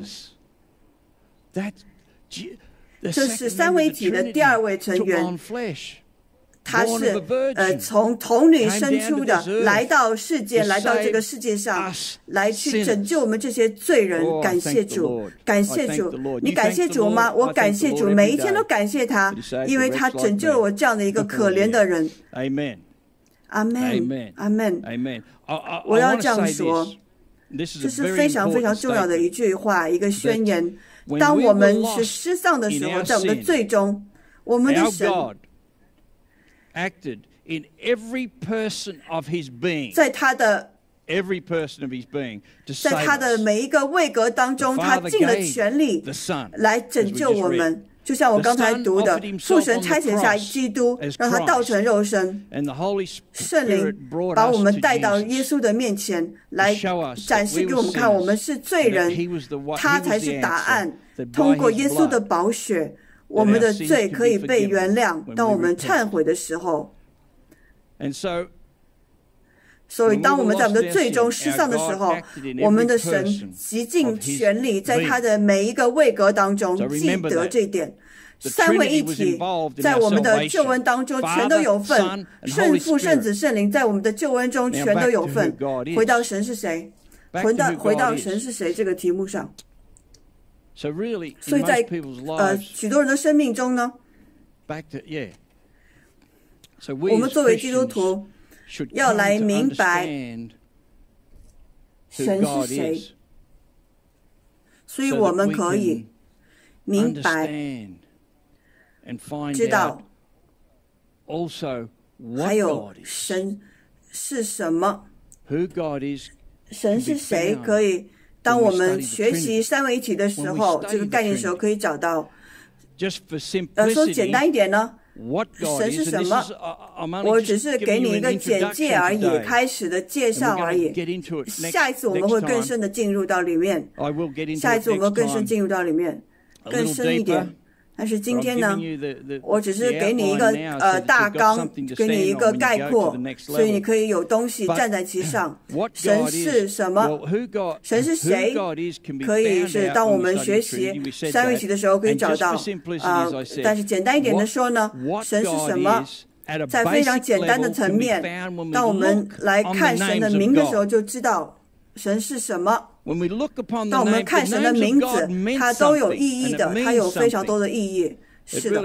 这是三位一体的第二位成员，他是从童女生出的，来到世界，来到这个世界上，来去拯救我们这些罪人。感谢主，感谢主！你感谢主吗？我感谢主，每一天都感谢他，因为他拯救了我这样的一个可怜的人。 Amen， 阿门，阿门。我要这样说，这是非常非常重要的一句话，一个宣言。当我们是失丧的时候，在我们的罪中，我们的神 acted in every person of his being， 在他的 every person of his being， 在他的每一个位格当中，他尽了全力来拯救我们。就像我刚才读的，父神差遣下基督，让他道成肉身，圣灵把我们带到耶稣的面前，来展示给我们看，我们是罪人，他才是答案。通过耶稣的宝血，我们的罪可以被原谅。当我们忏悔的时候，所以当我们在我们的罪中失丧的时候，我们的神极尽全力在他的每一个位格当中，记得这点。三位一体在我们的救恩当中全都有份，圣父、圣子、圣灵在我们的救恩中全都有份。回到神是谁？回到神是谁这个题目上。所以在许多人的生命中呢，我们作为基督徒要来明白神是谁，所以我们可以明白知道还有神是什么，神是谁，可以当我们学习三位一体的时候，这个概念的时候可以找到。说简单一点呢，神是什么？我只是给你一个简介而已，开始的介绍而已。下一次我们会更深的进入到里面，下一次我们更深进入到里面，更深一点。但是今天呢，我只是给你一个大纲，给你一个概括，所以你可以有东西站在其上。神是什么？神是谁？可以是当我们学习三位一体的时候可以找到但是简单一点的说呢，神是什么？在非常简单的层面，当我们来看神的名的时候，就知道神是什么。当我们看神的名字，它都有意义的，它有非常多的意义。是的，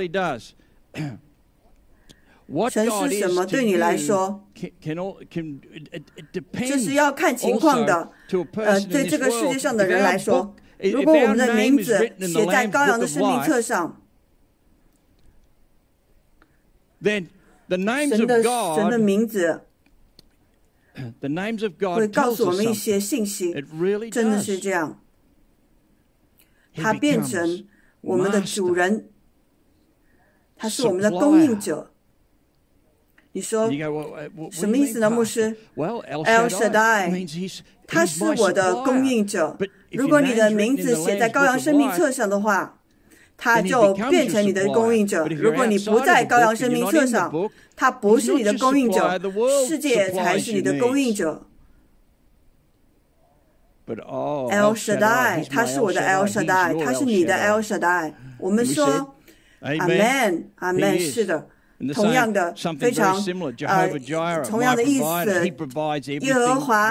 神是什么对你来说，这是要看情况的。对这个世界上的人来说，如果我们的名字写在羔羊的生命册上，神的名字会告诉我们一些信息，真的是这样。他变成我们的主人，他是我们的供应者。你说什么意思呢，牧师？El Shaddai， 他是我的供应者。如果你的名字写在羔羊生命册上的话，他就变成你的供应者。如果你不在羔羊生命册上，他不是你的供应者，世界才是你的供应者。El Shaddai， 他是我的 El Shaddai， 他是你的 El Shaddai。我们说 Amen， Amen， 是的。同样的，非常同样的意思。耶和华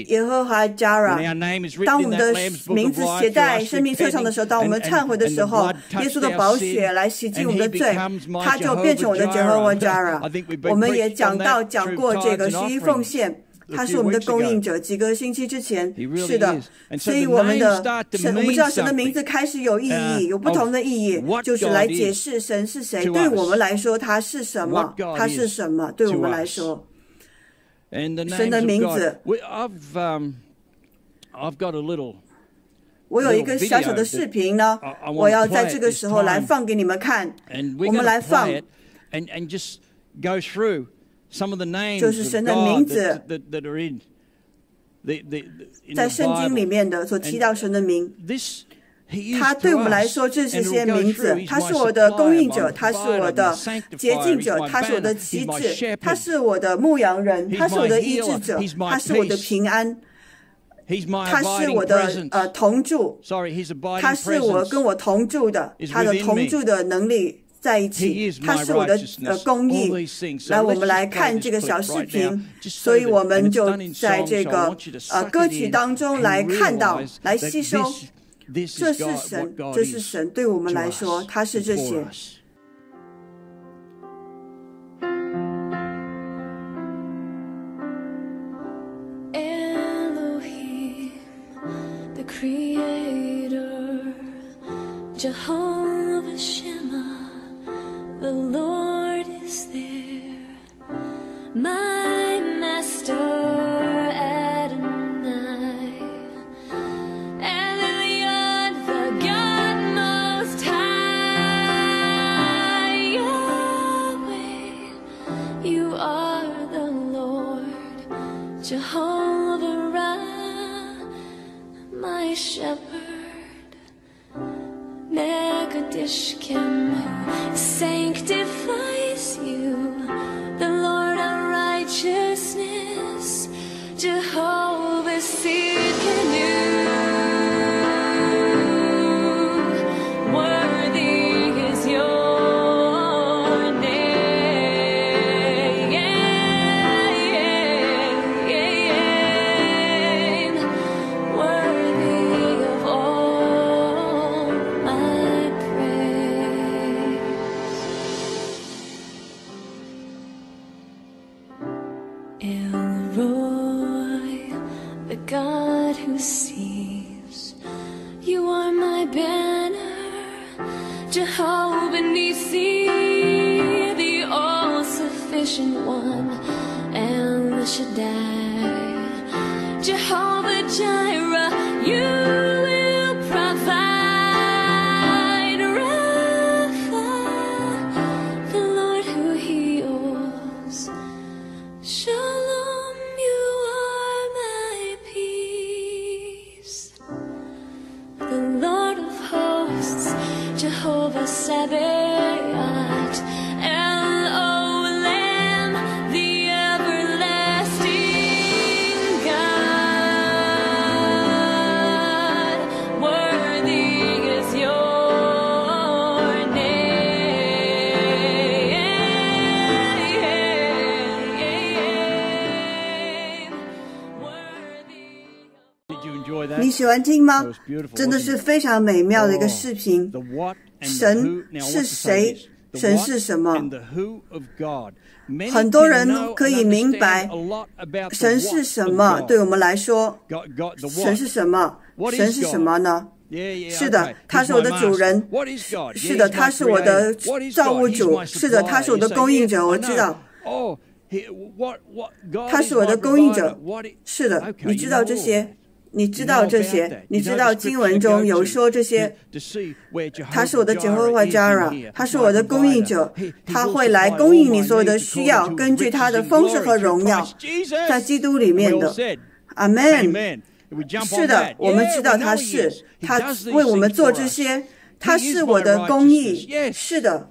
Jireh， 当我们的名字写在生命册上的时候，当我们忏悔的时候，耶稣的宝血来洗净我们的罪，他就变成我的耶和华 Jireh。我们也讲过这个十一奉献。他是我们的供应者。几个星期之前，是的，所以我们知道神的名字开始有意义，有不同的意义，就是来解释神是谁。对我们来说，他是什么？他是什么？对我们来说，神的名字。我有一个小小的视频呢，我要在这个时候来放给你们看。我们来放。就是神的名字，在圣经里面的所提到神的名， 他对我们来说，这是些名字。他是我的供应者，他是我的洁净者，他是我的旗帜，他是我的牧羊人，他是我的医治者，他是我的平安，他是我的同住，他是我跟我同住的，他的同住的能力在一起，他是我的公义。来，我们来看这个小视频，所以我们就在这个歌曲当中来看到，来吸收。这是神，这是神对我们来说，他是这些。 Elohim, the Creator, Jehovah Shammah, the Lord is there, my Master. Jehovah Ra, my shepherd, Megadishkim, who sanctifies you, the Lord our righteousness, Jehovah Sidkenu. Jehovah Nissi, the all-sufficient one, El Shaddai, Jehovah Jireh, you will provide. Rapha, the Lord who heals. Shalom, you are my peace. The Lord of hosts, Jehovah Sabaoth, El Olam, the everlasting God. Worthy is your name. Did you enjoy that? 你喜欢听吗？真的是非常美妙的一个视频。神是谁？神是什么？很多人可以明白神是什么。对我们来说，神是什么？神是什么呢？是的，他是我的主人。是的，他是我的造物主。是的，他是我的供应者。我知道。他是我的供应者。是的，你知道这些。你知道这些，你知道经文中有说这些。他是我的 Jehovah Jireh， 他是我的供应者，他会来供应你所有的需要，根据他的丰盛和荣耀，在基督里面的。阿们。是的，我们知道他是，他为我们做这些，他是我的公义。是的，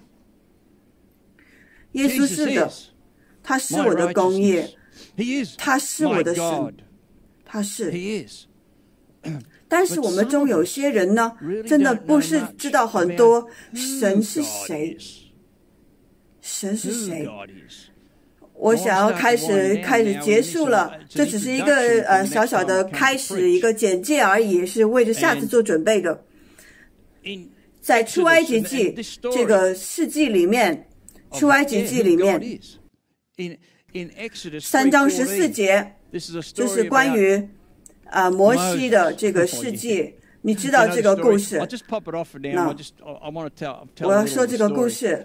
耶稣是的，他是我的公义，他是我的神，他是。但是我们中有些人呢，真的不是知道很多神是谁，神是谁。我想要开始结束了，这只是一个小小的开始，一个简介而已，是为着下次做准备的。在出埃及记这个世纪里面，出埃及记里面3章14节，就是关于摩西的这个事迹，你知道这个故事？那我要说这个故事。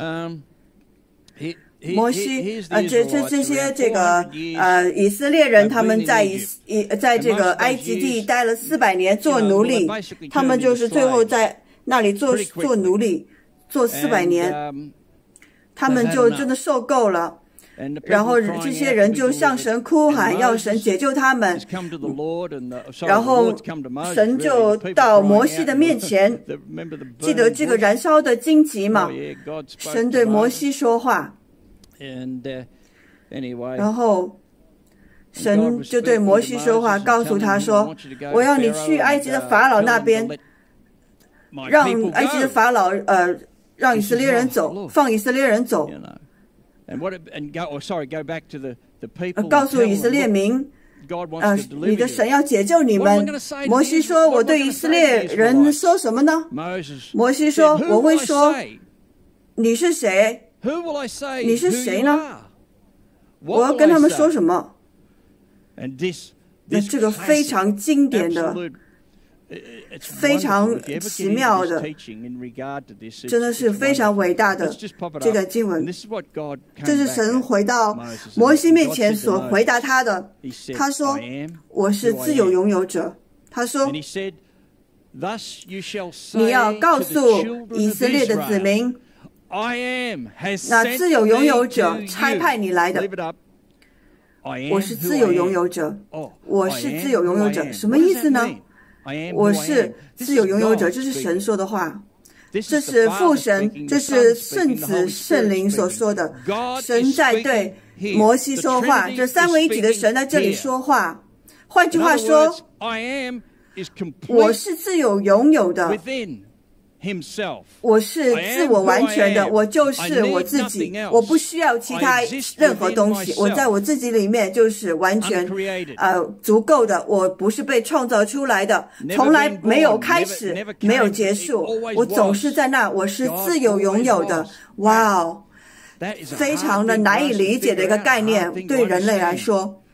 摩西这些这个以色列人，他们在这个埃及地待了400年做奴隶，他们就是最后在那里做奴隶，做400年，他们就真的受够了。 然后这些人就向神哭喊，要神解救他们。然后神就到摩西的面前，记得这个燃烧的荆棘吗？神对摩西说话，然后神就对摩西说话，告诉他说：“我要你去埃及的法老那边，让埃及的法老让以色列人走，放以色列人走。告诉以色列民，你的神要解救你们。”摩西说：“我对以色列人说什么呢？”摩西说：“我会说，你是谁？你是谁呢？我要跟他们说什么？”那这个非常经典的、非常奇妙的，真的是非常伟大的这个经文。这是神回到摩西面前所回答他的。他说：“我是自由拥有者。”他说：“你要告诉以色列的子民，那自由拥有者差派你来的。我是自由拥有者，我是自由拥有者，什么意思呢？我是自由拥有者，这是神说的话，这是父神，这是圣子圣灵所说的。神在对摩西说话，这三位一体的神在这里说话。换句话说，我是自由拥有的，我是自我完全的，我就是我自己，我不需要其他任何东西，我在我自己里面就是完全足够的，我不是被创造出来的，从来没有开始，没有结束，我总是在那，我是自由拥有的。哇哦，非常的难以理解的一个概念，对人类来说，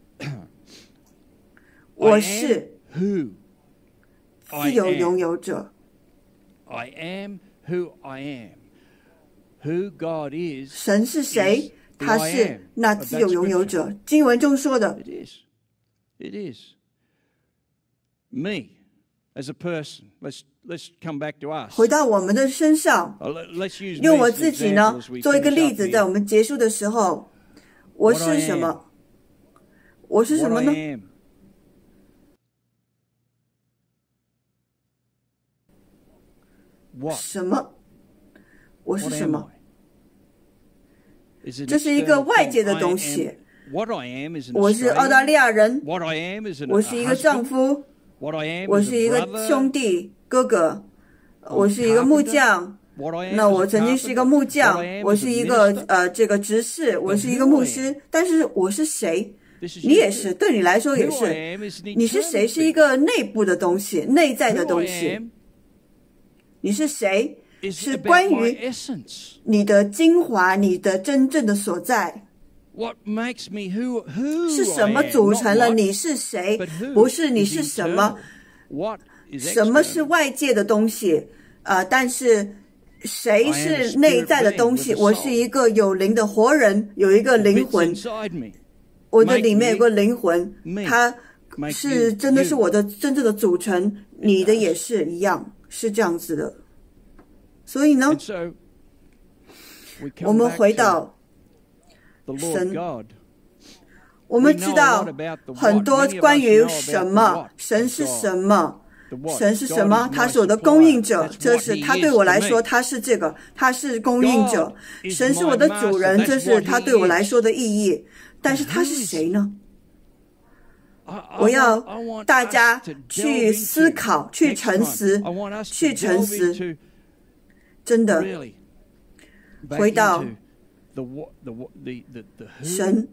我是自由拥有者。 I am who I am. Who God is. 神是谁？他是那自由拥有者。经文中说的。 It is. Me as a person. Let's come back to us. 回到我们的身上，用我自己呢做一个例子，在我们结束的时候，我是什么？我是什么呢？什么？我是什么？这是一个外界的东西。我是澳大利亚人，我是一个丈夫，我是一个兄弟哥哥，我是一个木匠。那我曾经是一个木匠，我是一个这个执事，我是一个牧师。但是我是谁？你也是，对你来说也是。你是谁？是一个内部的东西，内在的东西。你是谁？是关于你的精华，你的真正的所在。是什么组成了你是谁？不是你是什么。什么是外界的东西？但是谁是内在的东西？我是一个有灵的活人，有一个灵魂。我的里面有个灵魂，它是真的是我的真正的组成，你的也是一样。是这样子的，所以呢，我们回到神，我们知道很多关于什么，神是什么，神是什么？他是我的供应者，这是他对我来说，他是这个，他是供应者。神是我的主人，这是他对我来说的意义。但是他是谁呢？我要大家去思考，去沉思，去沉思，真的回到神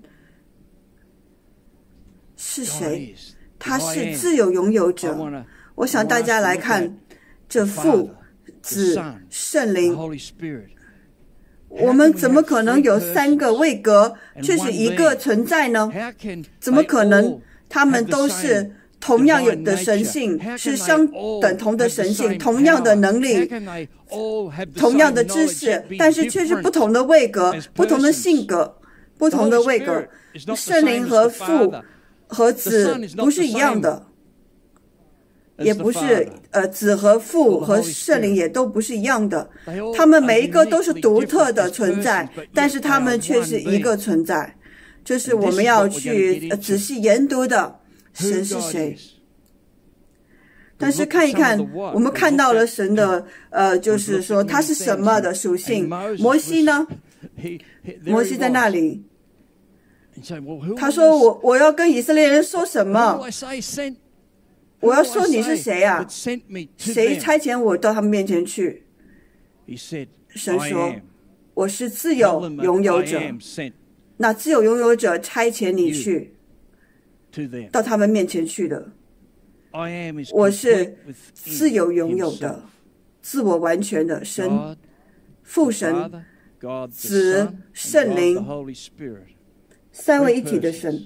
是谁？他是自由拥有者。我想大家来看这父、子、圣灵，我们怎么可能有三个位格却是一个存在呢？怎么可能？他们都是同样的神性，是相等同的神性，同样的能力，同样的知识，但是却是不同的位格，不同的性格，不同的位格。圣灵和父和子不是一样的。 也不是子和父和圣灵也都不是一样的，他们每一个都是独特的存在，但是他们却是一个存在。这是我们要去仔细研读的，神是谁。但是看一看，我们看到了神的就是说他是什么的属性。摩西呢？摩西在那里，他说我要跟以色列人说什么？我要说你是谁啊？谁差遣我到他们面前去？神说我是自由拥有者，那自由拥有者差遣你去到他们面前去的。我是自由拥有的，自我完全的神，父神、子、圣灵，三位一体的神，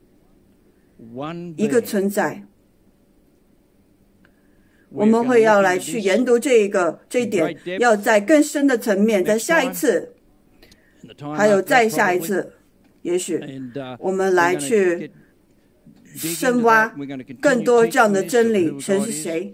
一个存在。我们会要来去研读这一点，要在更深的层面，在下一次，还有再下一次，也许我们来去深挖更多这样的真理，神是谁？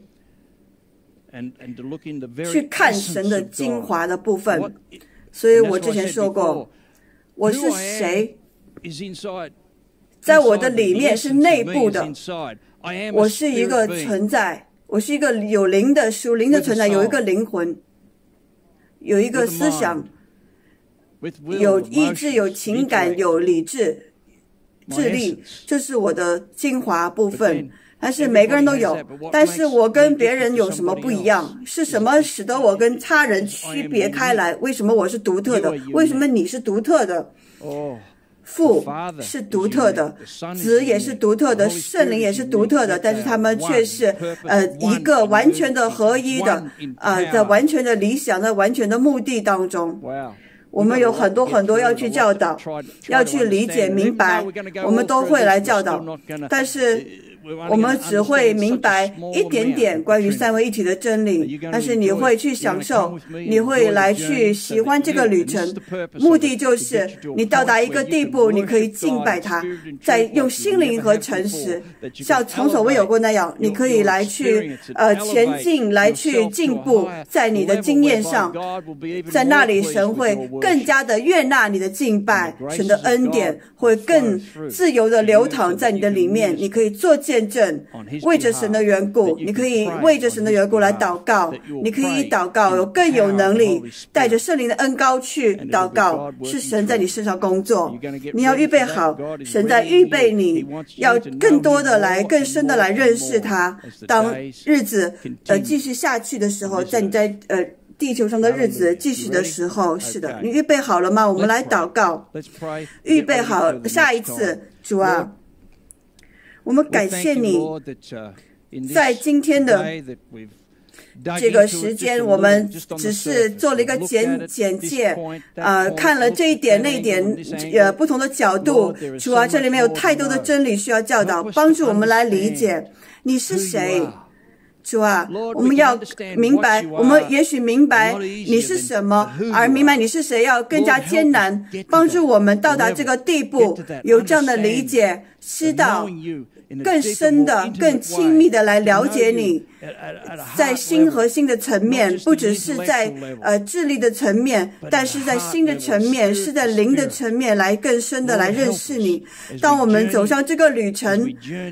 去看神的精华的部分。所以我之前说过，我是谁？在我的里面是内部的，我是一个存在，我是一个有灵的属灵的存在，有一个灵魂，有一个思想，有意志，有情感，有理智。智力，这是我的精华部分，但是每个人都有。但是我跟别人有什么不一样？是什么使得我跟他人区别开来？为什么我是独特的？为什么你是独特的？父是独特的，子也是独特的，圣灵也是独特的，但是他们却是一个完全的合一的在完全的理想，在完全的目的当中。我们有很多很多要去教导，要去理解明白，我们都会来教导，但是我们只会明白一点点关于三位一体的真理，但是你会去享受，你会来去喜欢这个旅程，目的就是你到达一个地步，你可以敬拜他，再用心灵和诚实，像从所未有过那样，你可以来去前进，来去进步，在你的经验上，在那里神会更加的悦纳你的敬拜，神的恩典会更自由的流淌在你的里面，你可以做见证，为着神的缘故，你可以为着神的缘故来祷告，你可以祷告有更有能力，带着圣灵的恩膏去祷告，是神在你身上工作，你要预备好，神在预备你，要更多的来更深的来认识他。当日子继续下去的时候，在你在地球上的日子继续的时候，是的，你预备好了吗？我们来祷告，预备好下一次。主啊，我们感谢你，在今天的这个时间，我们只是做了一个简介，看了这一点那一点，不同的角度。主啊，这里面有太多的真理需要教导，帮助我们来理解你是谁。主啊，我们要明白，我们也许明白你是什么，而明白你是谁要更加艰难，帮助我们到达这个地步，有这样的理解，知道更深的、更亲密的来了解你，在心和心的层面，不只是在智力的层面，但是在心的层面，是在灵的层面来更深的来认识你。当我们走上这个旅程，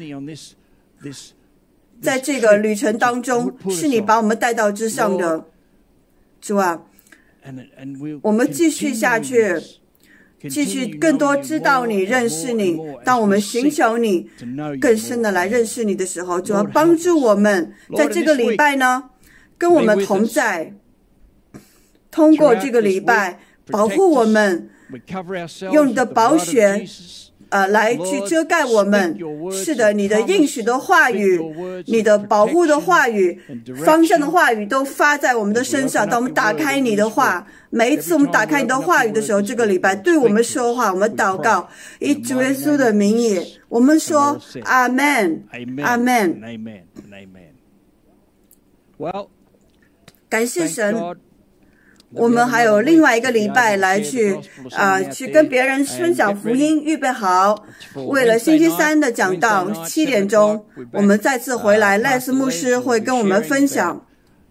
在这个旅程当中，是你把我们带到之上的，主啊，我们继续下去，继续更多知道你、认识你。当我们寻求你，更深的来认识你的时候，主啊，帮助我们在这个礼拜呢，跟我们同在，通过这个礼拜保护我们，用你的宝血来去遮盖我们。是的，你的应许的话语，你的保护的话语，方向的话语都发在我们的身上。当我们打开你的话，每一次我们打开你的话语的时候，这个礼拜对我们说话，我们祷告，以主耶稣的名义，我们说阿们，阿们。感谢神， 我们还有另外一个礼拜来去跟别人分享福音，预备好。为了星期三的讲道7点钟，我们再次回来，赖斯牧师会跟我们分享。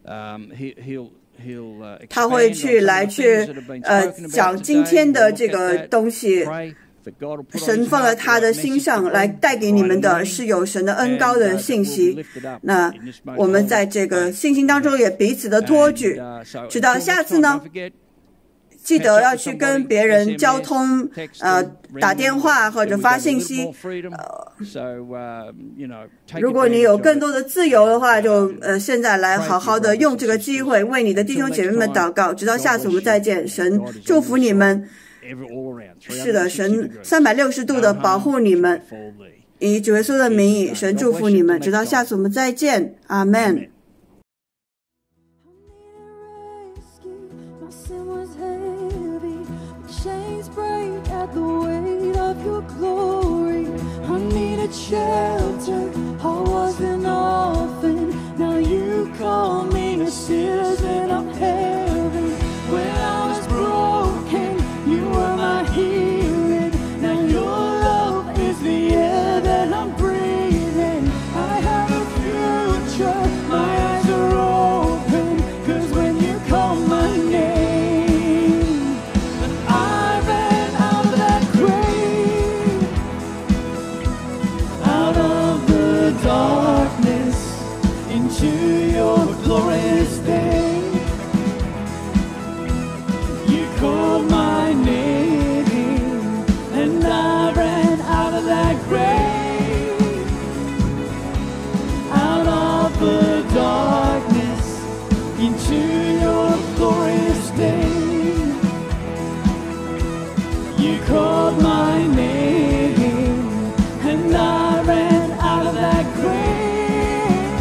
他会去讲今天的这个东西。神放在他的心上来带给你们的是有神的恩膏的信息。那我们在这个信心当中也彼此的托举，直到下次呢，记得要去跟别人交通，打电话或者发信息。如果你有更多的自由的话，就现在来好好的用这个机会为你的弟兄姐妹们祷告。直到下次我们再见，神祝福你们。是的，神360度的保护你们，以主耶稣的名义，神祝福你们。直到下次我们再见，阿们。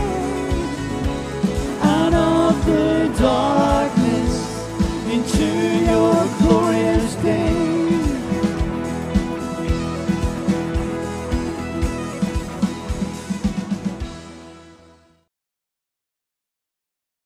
Darkness into